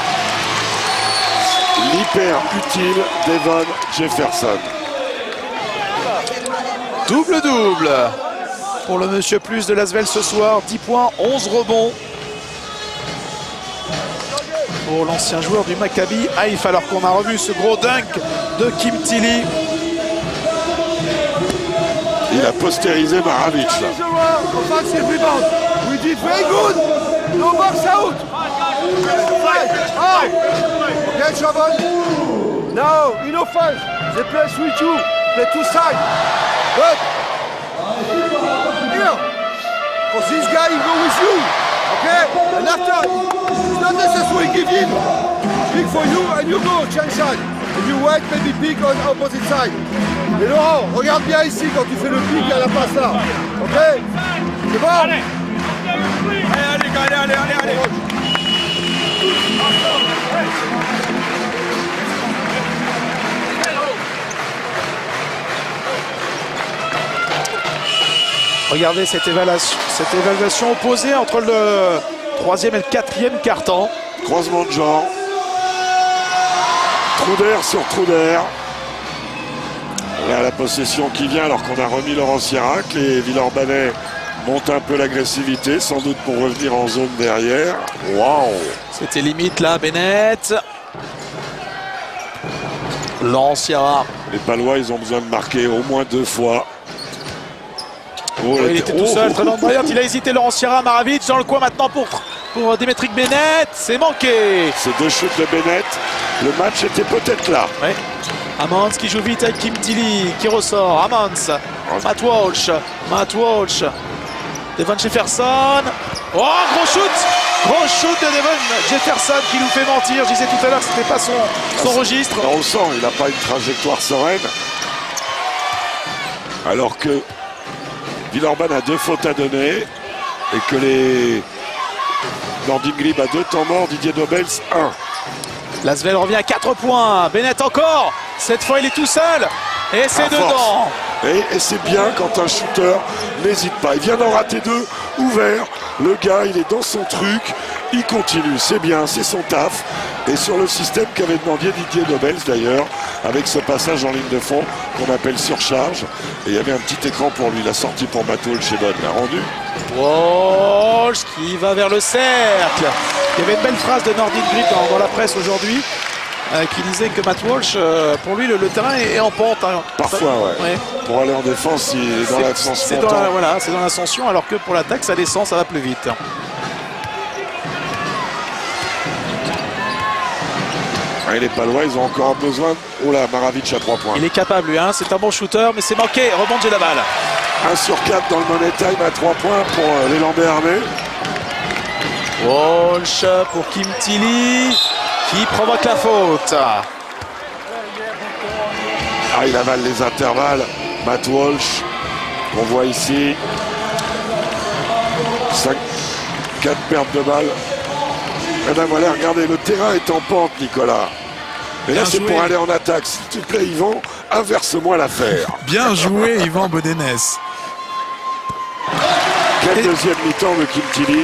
L'hyper utile Devon Jefferson. Double-double pour le Monsieur Plus de l'Asvel ce soir. 10 points, 11 rebonds. Pour l'ancien joueur du Maccabi Haïfa, alors qu'on a revu ce gros dunk de Kim Tilly. Il a postérisé Maravic là. Offensive rebound. We did very good. No box out. Okay, Chabon. Now, in offense, they play 3-2. Play two sides. But here, for this guy, he go with you. Okay? And after, it's not necessary give him. Pick for you and you go, change side. And you wait, maybe pick on opposite side. Et Laurent, regarde bien ici quand tu fais le pic à la passe là. Ok? C'est bon? Allez, allez. Regardez cette évaluation opposée entre le 3e et le 4e quart-temps. Croisement de genre. Trou d'air sur trou d'air. Là, la possession qui vient alors qu'on a remis Laurent Sierra, que les Villeurbanais monte un peu l'agressivité, sans doute pour revenir en zone derrière. Waouh! C'était limite là, Bennett. Lanciera. Les Palois, ils ont besoin de marquer au moins 2 fois. Oh, il était tout seul, très Bryant, il a hésité. Lanciera, Maravic dans le coin maintenant pour Dimitri Bennett. C'est manqué. Ces 2 shoots de Bennett, le match était peut-être là. Ouais. Ammons qui joue vite avec Kim Tilly qui ressort. Ammons, Matt Walsh. Devon Jefferson. Oh, gros shoot de Devon Jefferson qui nous fait mentir. Je disais tout à l'heure que c'était pas son registre. On le sent, il n'a pas une trajectoire sereine. Alors que Villeurbanne a 2 fautes à donner et que les Nordin Glib a 2 temps morts, Didier Dobels 1. L'Asvel revient à 4 points. Bennett encore. Cette fois, il est tout seul. Et c'est dedans. Et c'est bien quand un shooter n'hésite pas. Il vient d'en rater 2 ouverts. Le gars, il est dans son truc. Il continue. C'est bien, c'est son taf. Et sur le système qu'avait demandé Didier Dobels d'ailleurs, avec ce passage en ligne de fond qu'on appelle surcharge. Et il y avait un petit écran pour lui. La sortie pour Matul chez Don l'a rendu. Walsh qui va vers le cercle. Il y avait une belle phrase de Nordin Glib dans la presse aujourd'hui qui disait que Matt Walsh, pour lui, le terrain est en pente. Hein. Parfois, ouais. Pour aller en défense, il est dans l'ascension. C'est dans l'ascension, alors que pour l'attaque, ça descend, ça va plus vite. Et les Palois, ils ont encore besoin. Oh là, Maravic à 3 points. Il est capable, lui, hein. C'est un bon shooter, mais c'est manqué. Rebond de Gelabal. 1 sur 4 dans le money time à 3 points pour l'élan armé. Walsh pour Kim Tilly qui provoque la faute. Il avale les intervalles. Matt Walsh, on voit ici 4 pertes de balles. Et ben voilà, regardez, le terrain est en pente, Nicolas. Et là, c'est pour aller en attaque. S'il te plaît, Yvan, inverse-moi l'affaire. Bien joué, Yvan Bedenès. Quel deuxième mi-temps de Kim Tilly.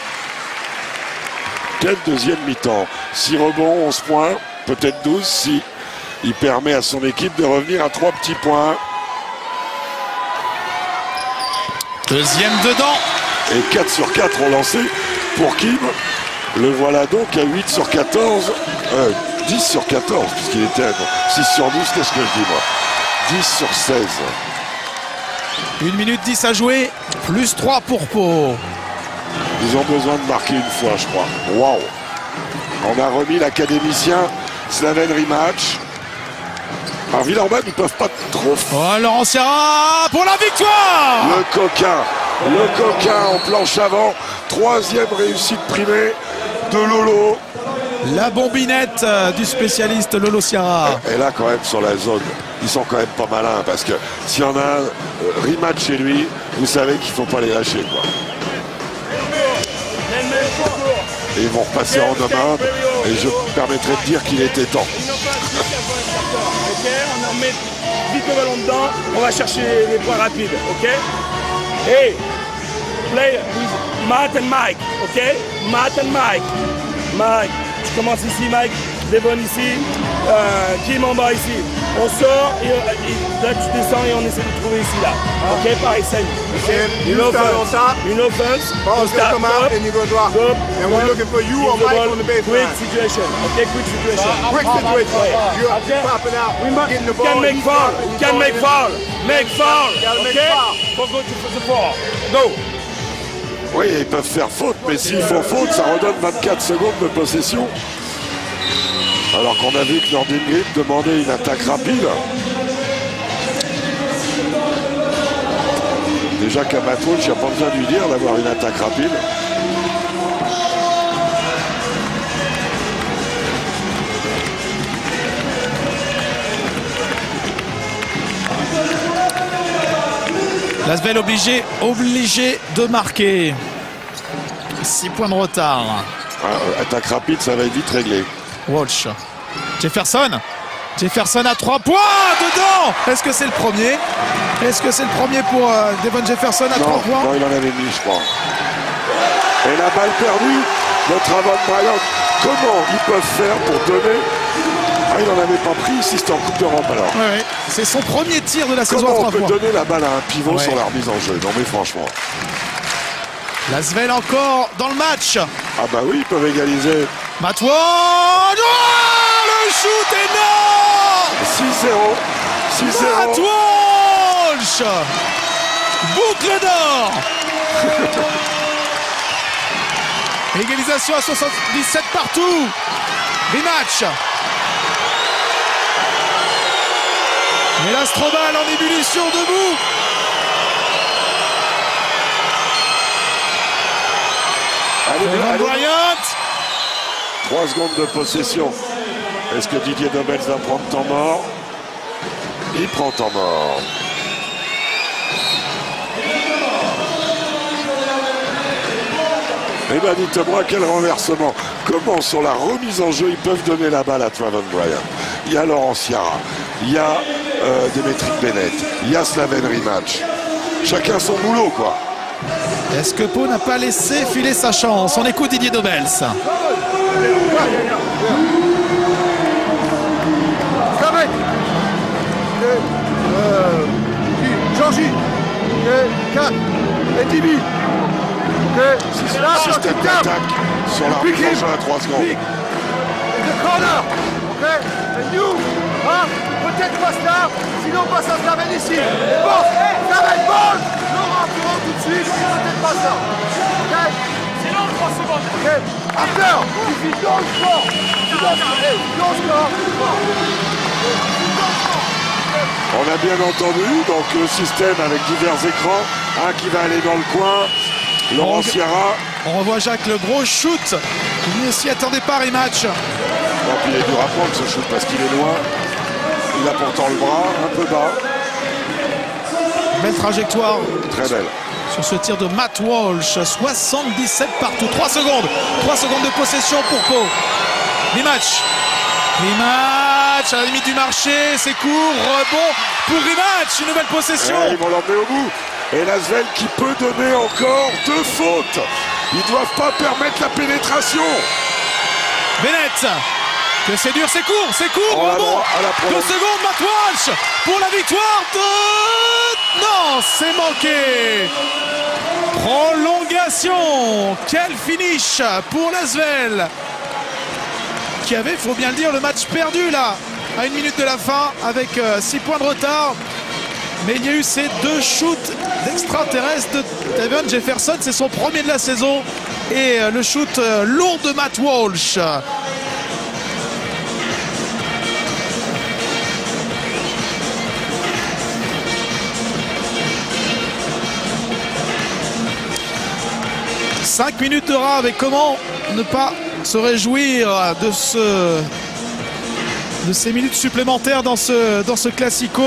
Quel deuxième mi-temps. 6 rebonds, 11 points, peut-être 12 si il permet à son équipe de revenir à 3 petits points. Deuxième dedans. Et 4 sur 4 ont lancé pour Kim. Le voilà donc à 8 sur 14. 10 sur 14, puisqu'il était à 6 sur 12, qu'est-ce que je dis moi? 10 sur 16. 1 minute 10 à jouer, plus 3 pour Pau. Ils ont besoin de marquer une fois, je crois. Waouh! On a remis l'académicien Slaven rematch. Alors Villeurbanne, ils ne peuvent pas trop. Oh, Laurent Sierra pour la victoire! Le coquin en planche avant. 3e réussite primée de Lolo. La bombinette du spécialiste Lolo Sierra. Et là, quand même, sur la zone, ils sont quand même pas malins. Parce que s'il y en a un rematch chez lui, vous savez qu'il ne faut pas les lâcher, quoi. Et ils vont repasser en homme à homme. Et je me permettrai de dire qu'il était temps. Ok, on en met vite le ballon dedans. On va chercher les points rapides. Ok. Hey, play with Matt and Mike. Ok. Matt and Mike. Mike, tu commences ici, Mike. Devon ici. Kim en bas ici. On sort et là tu descends et on essaie de trouver ici là. Ok, pareil, ça. Une offense. Ball's gonna come out and you go drop. And we're looking for you or Mike on the baseline. Quick situation. Okay, quick situation. Quick situation. You're popping out, getting the ball. Can make foul. Can make foul. Make foul. Okay. Go to the foul. Go. Oui, ils peuvent faire faute, mais s'ils font faute, ça redonne 24 secondes de possession. Alors qu'on a vu que Nordin Glib demandait une attaque rapide. Déjà qu'à Matt Walsh, il n'y a pas besoin de lui dire d'avoir une attaque rapide. L'Asvel obligé de marquer. 6 points de retard. Attaque rapide, ça va être vite réglé. Walsh. Jefferson à 3 points dedans. Est-ce que c'est le premier? Est-ce que c'est le premier pour Devon Jefferson à 3 points? Non, il en avait mis, je crois. Et la balle perdue, notre Avon Bryant. Comment ils peuvent faire pour donner? Il n'en avait pas pris, ici c'était en Coupe d'Europe alors. Ouais. C'est son premier tir de la saison à 3 points. Comment on peut donner la balle à un pivot sur la remise en jeu? Non mais franchement. L'Asvel encore dans le match. Ah bah oui, ils peuvent égaliser. Matt Walsh. Oh, le shoot énorme. 6-0. Matt Walsh. Boucle d'or. Égalisation à 77 partout. Rematch. Et l'Astrobal en ébullition debout. Allez, Bryant. 3 secondes de possession. Est-ce que Didier Dobels va prendre temps mort? Il prend temps mort. Eh bien, dites-moi quel renversement. Comment, sur la remise en jeu, ils peuvent donner la balle à Trevon Bryant. Il y a Laurent Ciara, il y a Demetric Bennett, il y a Slaven Rematch. Chacun son boulot, quoi. Est-ce que Pau n'a pas laissé filer sa chance? On écoute Didier Dobels. Georgie, 4 et Tibi. Système d'attaque sur la remise en jeu à 3 secondes. The corner, ok? And you, hein? Peut-être passe là, sinon on passe à Slaven ici. Et bon, Slaven, ball! Laurent, tout de suite, peut-être pas ça. Ok? Sinon, 3 secondes. Ok? After, if you don't score, don't score. On a bien entendu, donc le système avec divers écrans, un qui va aller dans le coin, Laurent Ciara. On revoit Jacques, le gros shoot. Il ne s'y attendait pas, Rematch. Et puis il est dur à prendre ce shoot parce qu'il est loin. Il a pourtant le bras un peu bas. Belle trajectoire. Très belle. Sur ce tir de Matt Walsh. 77 partout. 3 secondes. 3 secondes de possession pour Pau. Rematch. Rematch à la limite du marché. C'est court. Rebond pour Rematch. Une nouvelle possession. Ouais, ils vont l'emmener au bout. Et l'Asvel qui peut donner encore 2 fautes. Ils ne doivent pas permettre la pénétration. Bennett. Que c'est dur, c'est court. On a Rebond. droit à la 2 secondes. Matt Walsh pour la victoire de... Non, c'est manqué. Prolongation. Quel finish pour l'Asvel, qui avait, il faut bien le dire, le match perdu là, à 1 minute de la fin, avec 6 points de retard. Mais il y a eu ces 2 shoots d'extraterrestres de Tavon Jefferson. C'est son premier de la saison. Et le shoot long de Matt Walsh. « 5 minutes de rave, et comment ne pas se réjouir de ces minutes supplémentaires dans ce classico,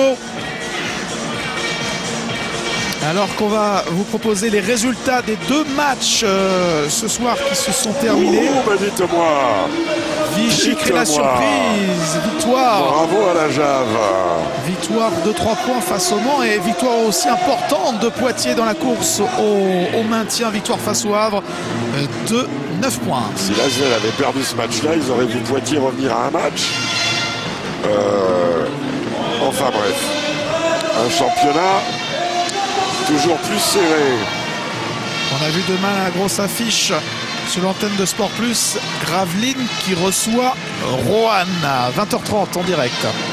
alors qu'on va vous proposer les résultats des 2 matchs ce soir qui se sont terminés. Oh, bah dites-moi. Vichy crée la surprise. Victoire. Bravo à la Jave. Victoire de 3 points face au Mans, et victoire aussi importante de Poitiers dans la course au maintien. Victoire face au Havre de 9 points. Si l'Asvel avait perdu ce match-là, ils auraient vu Poitiers revenir à un match. Enfin bref. Un championnat toujours plus serré. On a vu demain la grosse affiche sur l'antenne de Sport Plus. Gravelines qui reçoit Roanne à 20h30 en direct.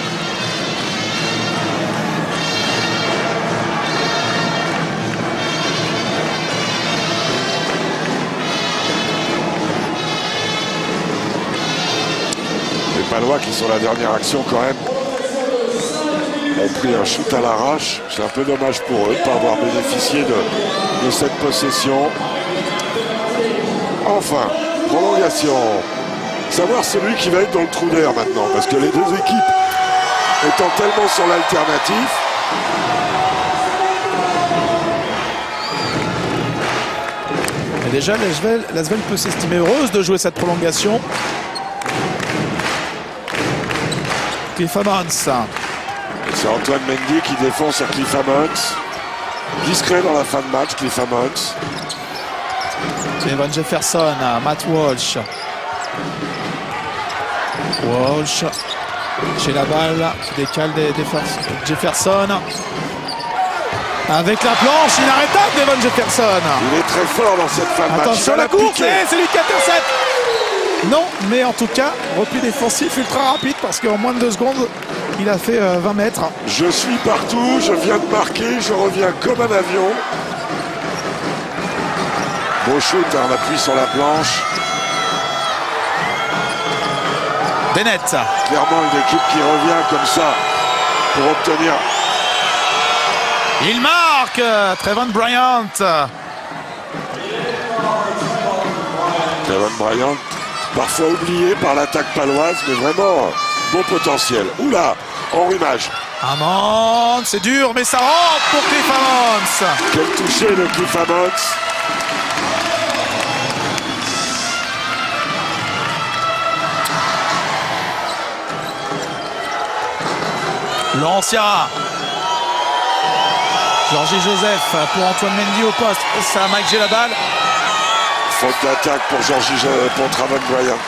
Les Palois qui sont la dernière action quand même ont pris un shoot à l'arrache. C'est un peu dommage pour eux de ne pas avoir bénéficié de cette possession. Enfin, prolongation. Savoir celui qui va être dans le trou d'air maintenant, parce que les 2 équipes étant tellement sur l'alternatif. Et déjà, l'Asvel peut s'estimer heureuse de jouer cette prolongation. Cliff Ammons. C'est Antoine Mendy qui défend sur Cliff Ammons. Discret dans la fin de match, Cliff Ammons. Evan Jefferson, Matt Walsh. Walsh. J'ai la balle, qui décale des Jefferson. Avec la planche inarrêtable d'Evan Jefferson. Il est très fort dans cette fin de match. Attention la course, c'est lui qui intercepte. Non, mais en tout cas, repli défensif ultra rapide parce qu'en moins de 2 secondes, il a fait 20 mètres. Je suis partout, je viens de marquer, je reviens comme un avion. Beau shoot, un appui sur la planche. Bennett. Clairement une équipe qui revient comme ça pour obtenir. Il marque Trevon Bryant. Trevon Bryant, parfois oublié par l'attaque paloise, mais vraiment bon potentiel. Oula, en rumage. Ammons, c'est dur, mais ça rentre pour Cliff Ammons. Quel toucher de Cliff Ammons. Lancia. Georgie Joseph pour Antoine Mendy au poste. Ça a Mike G la balle. Faute d'attaque pour pour Trevon Bryant.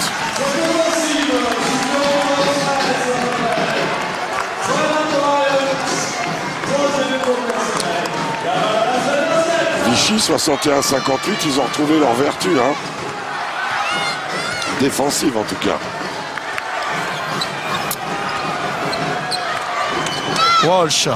Vichy 61-58, ils ont retrouvé leur vertu, hein. Défensive en tout cas. Walsh.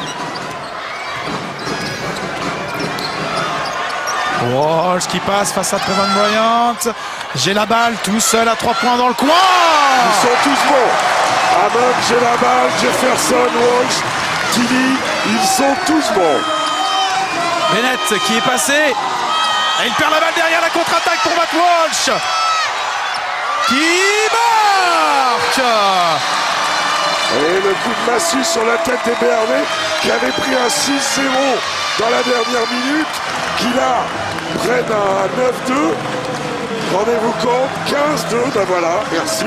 Walsh qui passe face à Trevon Bryant. J'ai la balle tout seul à 3 points dans le coin. Ils sont tous bons. Ammons, j'ai la balle, Jefferson, Walsh, Tilly, ils sont tous bons. Bennett qui est passé. Et il perd la balle derrière la contre-attaque pour Matt Walsh. Qui marque. Et le coup de massue sur la tête des Béarnais qui avait pris un 6-0 dans la dernière minute, qui là prennent un 9-2. Rendez-vous compte, 15-2, ben voilà, merci.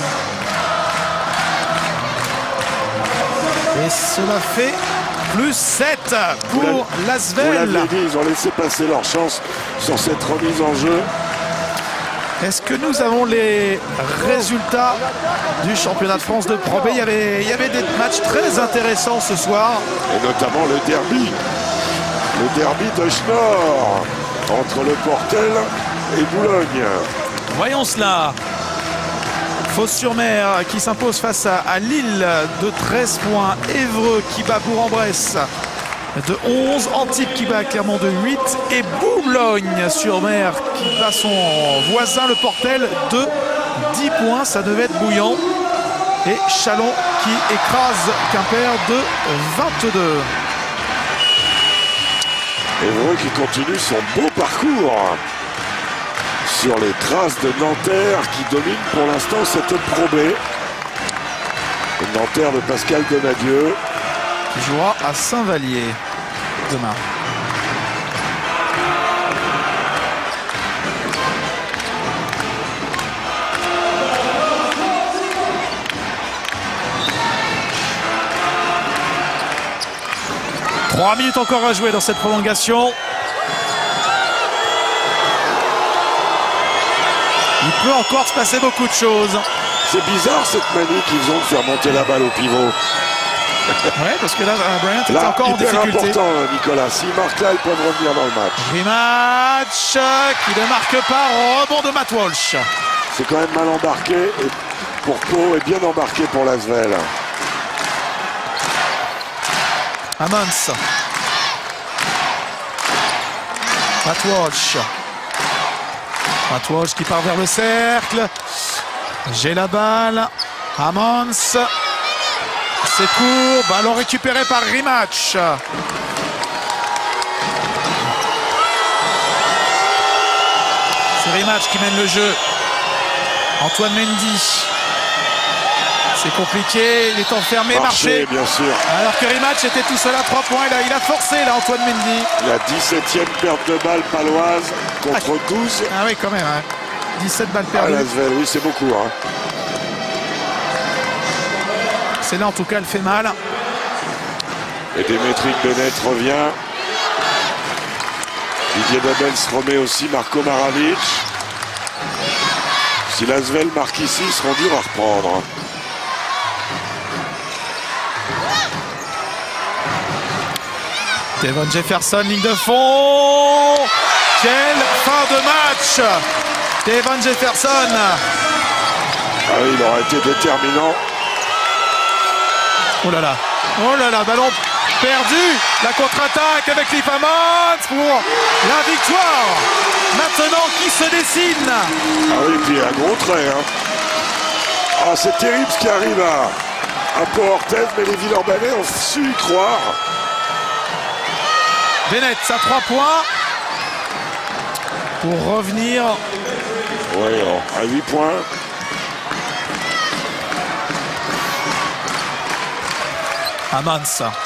Et cela fait plus 7 pour l'Asvel. Vous l'avez dit, ils ont laissé passer leur chance sur cette remise en jeu. Est-ce que nous avons les résultats du championnat de France de Pro B? Il y avait des matchs très intéressants ce soir. Et notamment le derby. Le derby de Schnorr entre le Portel et Boulogne. Voyons cela. Fos-sur-Mer qui s'impose face à Lille de 13 points. Évreux qui bat Bourg-en-Bresse de 11, Antibes qui bat Clermont de 8 et Boulogne-sur-Mer qui bat son voisin le Portel de 10 points. Ça devait être bouillant. Et Chalon qui écrase Quimper de 22. Évreux qui continue son beau parcours sur les traces de Nanterre qui domine pour l'instant cette Pro B. Nanterre de Pascal Donadieu. Qui jouera à Saint-Vallier demain. Trois minutes encore à jouer dans cette prolongation. Il peut encore se passer beaucoup de choses. C'est bizarre cette manie qu'ils ont de faire monter la balle au pivot. Ouais, parce que là, Bryant était Là, encore en hyper difficulté. important, Nicolas. S'ils marquent là, ils peuvent revenir dans le match. Rematch qui ne marque pas. Rebond de Matt Walsh. C'est quand même mal embarqué et pour Pau et bien embarqué pour l'Asvel. Ammons. Matt Walsh. Matt Walsh qui part vers le cercle. J'ai la balle. Ammons. C'est court. Ballon récupéré par Rematch. C'est Rematch qui mène le jeu. Antoine Mendy. C'est compliqué, il est enfermé, marché. Bien sûr. Alors que Rematch était tout seul à 3 points. Il a forcé là, Antoine Mendy. La 17e perte de balle paloise contre 12. Ah oui, quand même. Hein. 17 balles perdues. l'Asvel, oui, c'est beaucoup. Hein. C'est là, en tout cas, elle fait mal. Et Demetri Bennett revient. Didier Babel se remet aussi, Marco Maravic. Si l'Asvel marque ici, ils seront durs à reprendre. Devon Jefferson, ligne de fond. Quelle fin de match! Devon Jefferson. Ah oui, il aurait été déterminant. Oh là là, ballon perdu. La contre-attaque avec Cliff Hammons pour la victoire. Maintenant, qui se dessine? Ah oui, puis un gros trait. Hein. Ah, c'est terrible ce qui arrive à Pau Orthez, mais les Villeurbanais ont su y croire. Bennett à 3 points pour revenir. Oui, à 8 points. Hammons,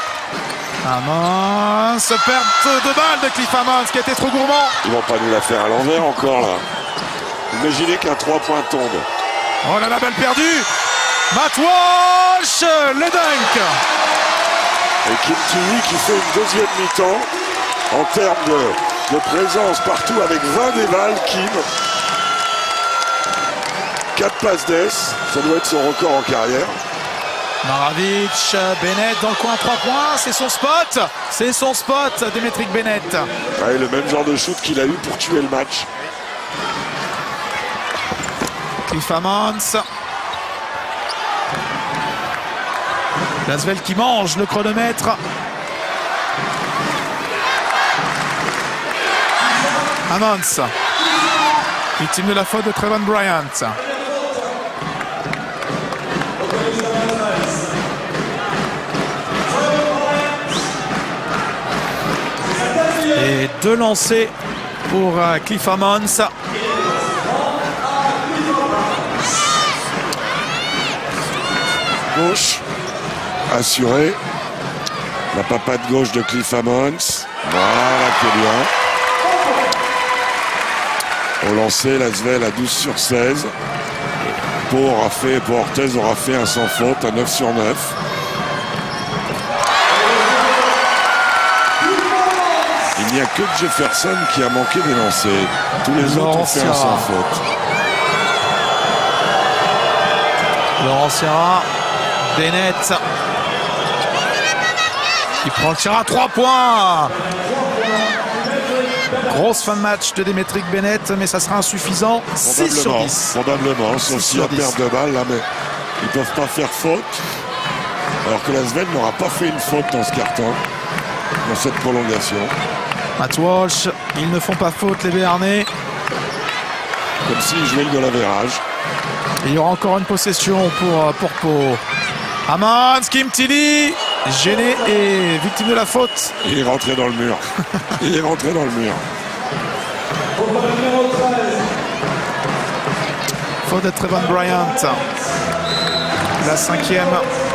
perte de balle de Cliff Hammons qui était trop gourmand. Ils vont pas nous la faire à l'envers encore là. Imaginez qu'un 3 points tombe. Oh là là, balle perdue. Matt Walsh, le dunk. Et Kim Tilly qui fait une deuxième mi-temps en termes de présence partout avec 20 dévals. Kim. 4 passes d'ess, ça doit être son record en carrière. Maravic, Bennett dans le coin, 3 points, c'est son spot. C'est son spot, Demetric Bennett. Ouais, le même genre de shoot qu'il a eu pour tuer le match. Cliff Hammons. L'Asvel qui mange le chronomètre. Hammons. Victime de la faute de Trevon Bryant. Et 2 lancers pour Cliff Hammons. Gauche, assuré. La papade gauche de Cliff Hammons. Voilà, qui est bien. Au lancer, l'Asvel à 12 sur 16. Pau Orthez aura fait un sans faute à 9 sur 9. Il n'y a que Jefferson qui a manqué des lancers. Tous les autres ont fait un sans faute. Laurent Sierra, Bennett. Il prend le tir à 3 points. Grosse fin de match de Demetric Bennett, mais ça sera insuffisant. 6 sur 10. Probablement, sauf s'il y a perte de balle, là, mais ils ne peuvent pas faire faute. Alors que l'Asvel n'aura pas fait une faute dans ce carton, dans cette prolongation. Matt Walsh, ils ne font pas faute les Béarnais. Comme s'ils jouaient le goal average. Il y aura encore une possession pour Pau. Hammons, Kim Tilly, gêné et victime de la faute. Il est rentré dans le mur. Il est rentré dans le mur. Faute de Trevon Bryant. La 5e.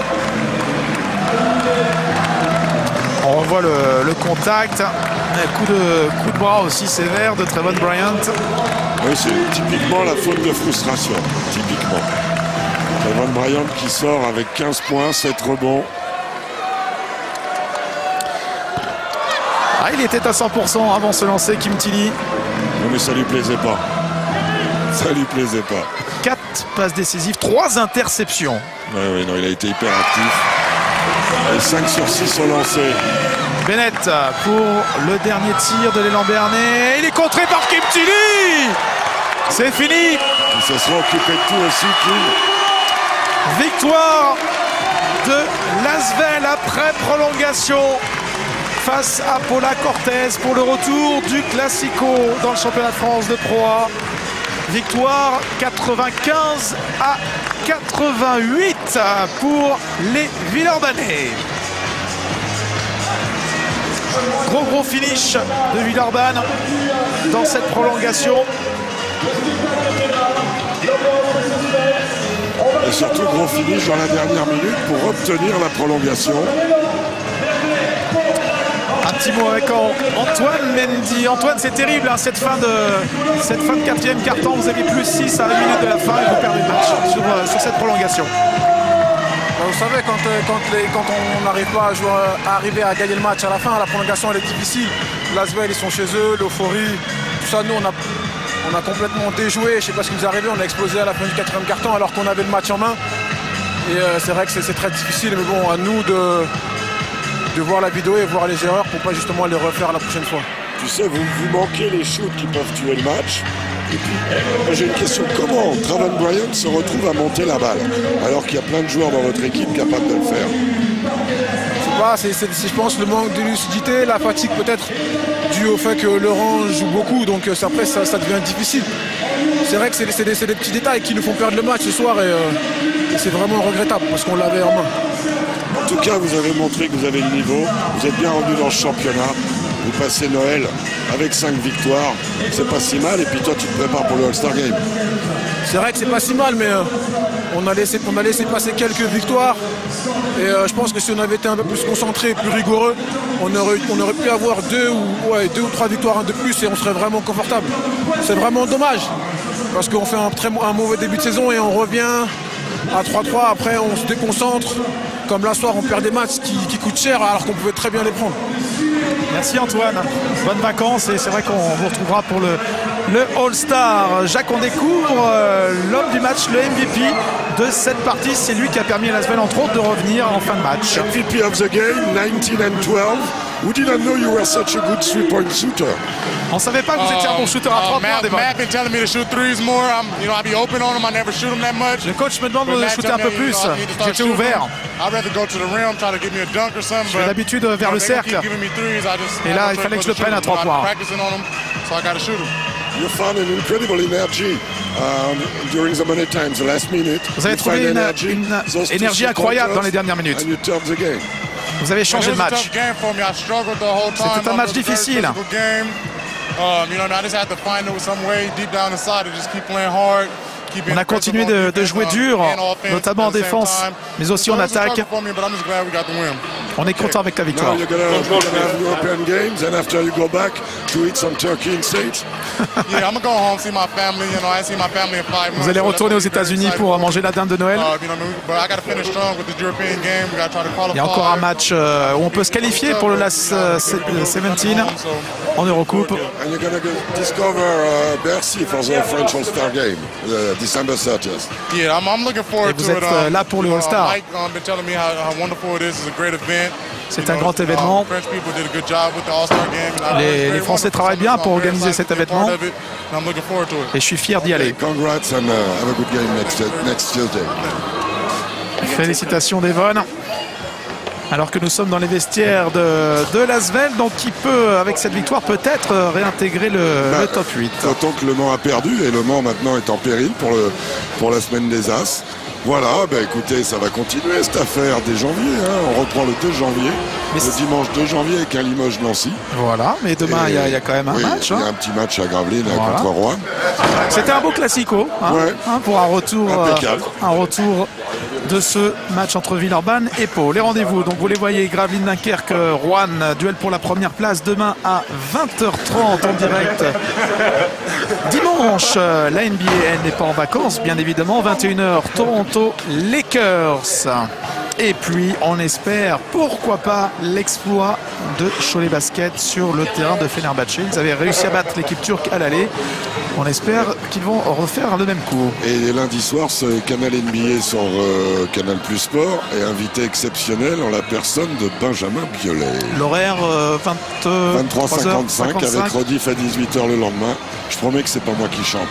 On revoit le contact. Coup de bras aussi sévère de Trevon Bryant. Oui, c'est typiquement la faute de frustration. Typiquement. Trevon Bryant qui sort avec 15 points, 7 rebonds. Ah, il était à 100% avant ce lancer, Kim Tilly. Non, mais ça lui plaisait pas. Ça lui plaisait pas. 4 passes décisives, 3 interceptions. Oui, non, il a été hyper actif. Et 5 sur 6 au lancer. Bennett pour le dernier tir de l'élan béarnais. Il est contré par Kim Tilly. C'est fini. Il se sera occupé de tout aussi, Kim. Victoire de l'Asvel après prolongation face à Paula Cortez pour le retour du Classico dans le championnat de France de Pro A. Victoire 95 à 88 pour les Villeurbanais. Gros finish de Villeurbanne dans cette prolongation. Et surtout gros finish dans la dernière minute pour obtenir la prolongation. Un petit mot avec Antoine Mendy. Antoine, c'est terrible hein, cette fin de quatrième quart-temps. Vous avez plus 6 à 1 minute de la fin et vous perdez le match sur cette prolongation. Vous savez, quand on n'arrive pas à arriver à gagner le match à la fin, la prolongation elle est difficile. L'Asvel, ils sont chez eux, l'euphorie, tout ça, nous on a complètement déjoué. Je ne sais pas ce qui nous est arrivé, on a explosé à la fin du quatrième quart-temps alors qu'on avait le match en main. Et c'est vrai que c'est très difficile, mais bon, à nous de voir la vidéo et voir les erreurs pour pas justement les refaire la prochaine fois. Tu sais, vous manquez les shoots qui peuvent tuer le match. Et puis, moi j'ai une question. Comment Traven Bryant se retrouve à monter la balle alors qu'il y a plein de joueurs dans votre équipe capables de le faire? Je pense le manque de lucidité, la fatigue peut-être dû au fait que Laurent joue beaucoup, donc après ça devient difficile. C'est vrai que c'est des petits détails qui nous font perdre le match ce soir et c'est vraiment regrettable parce qu'on l'avait en main. En tout cas, vous avez montré que vous avez le niveau, vous êtes bien rendu dans le championnat, vous passez Noël avec 5 victoires, c'est pas si mal, et puis toi tu te prépares pour le All-Star Game. C'est vrai que c'est pas si mal, mais on a laissé passer quelques victoires et je pense que si on avait été un peu plus concentré, plus rigoureux, on aurait pu avoir 2 ou 3 victoires de plus et on serait vraiment confortable. C'est vraiment dommage parce qu'on fait un mauvais début de saison et on revient à 3-3, après on se déconcentre. Comme là soir on perd des matchs qui coûtent cher alors qu'on pouvait très bien les prendre. Merci Antoine, bonnes vacances et c'est vrai qu'on vous retrouvera pour le All-Star. Jacques, on découvre l'homme du match, le MVP de cette partie. C'est lui qui a permis à l'Asvel entre autres de revenir en fin de match. MVP of the game, 19-12. We didn't know you were such a good three-point shooter. On savait pas que vous étiez un bon shooter à 3 points, Devon. Matt been telling me to shoot threes more. I be open on them. I never shoot them that much. Le coach me demande de shooter un peu plus. J'étais ouvert. I'd rather go to the rim, try to give me a dunk or something. Je fais d'habitude vers le cercle. Et là, il fallait que je le prenne à 3 points. You found an incredible energy during the money times, the last minute. Vous avez trouvé une énergie incroyable dans les dernières minutes. Vous avez changé le match. C'était un match difficile. On a continué de jouer dur, notamment en défense, mais aussi en attaque. On est content avec la victoire. Vous allez retourner aux États-Unis pour manger la dinde de Noël. Il y a encore un match où on peut se qualifier pour le Last 17 en Eurocoupe. December 30th. Et vous êtes là pour le All-Star. C'est un grand événement. Les Français travaillent bien pour organiser cet événement. Et je suis fier d'y aller. Félicitations Devon. Alors que nous sommes dans les vestiaires de l'Asvel, donc qui peut, avec cette victoire, peut-être réintégrer le top 8. Autant que Le Mans a perdu et Le Mans maintenant est en péril pour la semaine des As. Voilà, écoutez, ça va continuer cette affaire dès janvier. On reprend le 2 janvier, le dimanche 2 janvier avec un Limoges-Nancy. Voilà, mais demain il y a quand même un match. Il y a un petit match à Gravelines contre Rouen. C'était un beau classico pour un retour de ce match entre Villeurbanne et Pau. Les rendez-vous, donc vous les voyez, Gravelines, Dunkerque, Rouen, duel pour la première place demain à 20h30 en direct. Dimanche, la NBA n'est pas en vacances, bien évidemment, 21h, Toronto Lakers. Et puis, on espère, pourquoi pas, l'exploit de Cholet Basket sur le terrain de Fenerbahçe. Ils avaient réussi à battre l'équipe turque à l'aller. On espère qu'ils vont refaire le même coup. Et lundi soir, ce Canal NBA sur Canal Plus Sport est invité exceptionnel en la personne de Benjamin Biolay. L'horaire 23h55 avec rediff à 18h le lendemain. Je promets que c'est pas moi qui chante.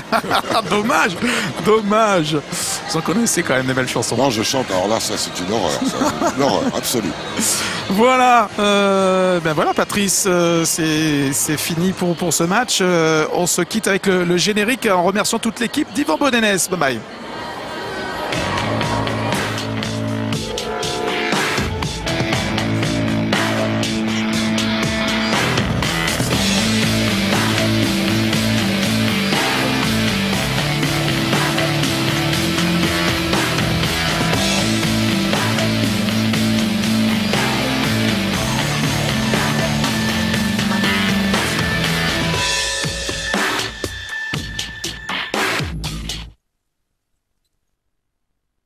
Dommage. Vous en connaissez quand même des belles chansons. Non, je chante. Alors là, ça c'est une horreur. Une horreur absolue. Voilà. Voilà, Patrice, c'est fini pour ce match. On se quitte avec le générique en remerciant toute l'équipe d'Yvan Bonenès. Bye bye.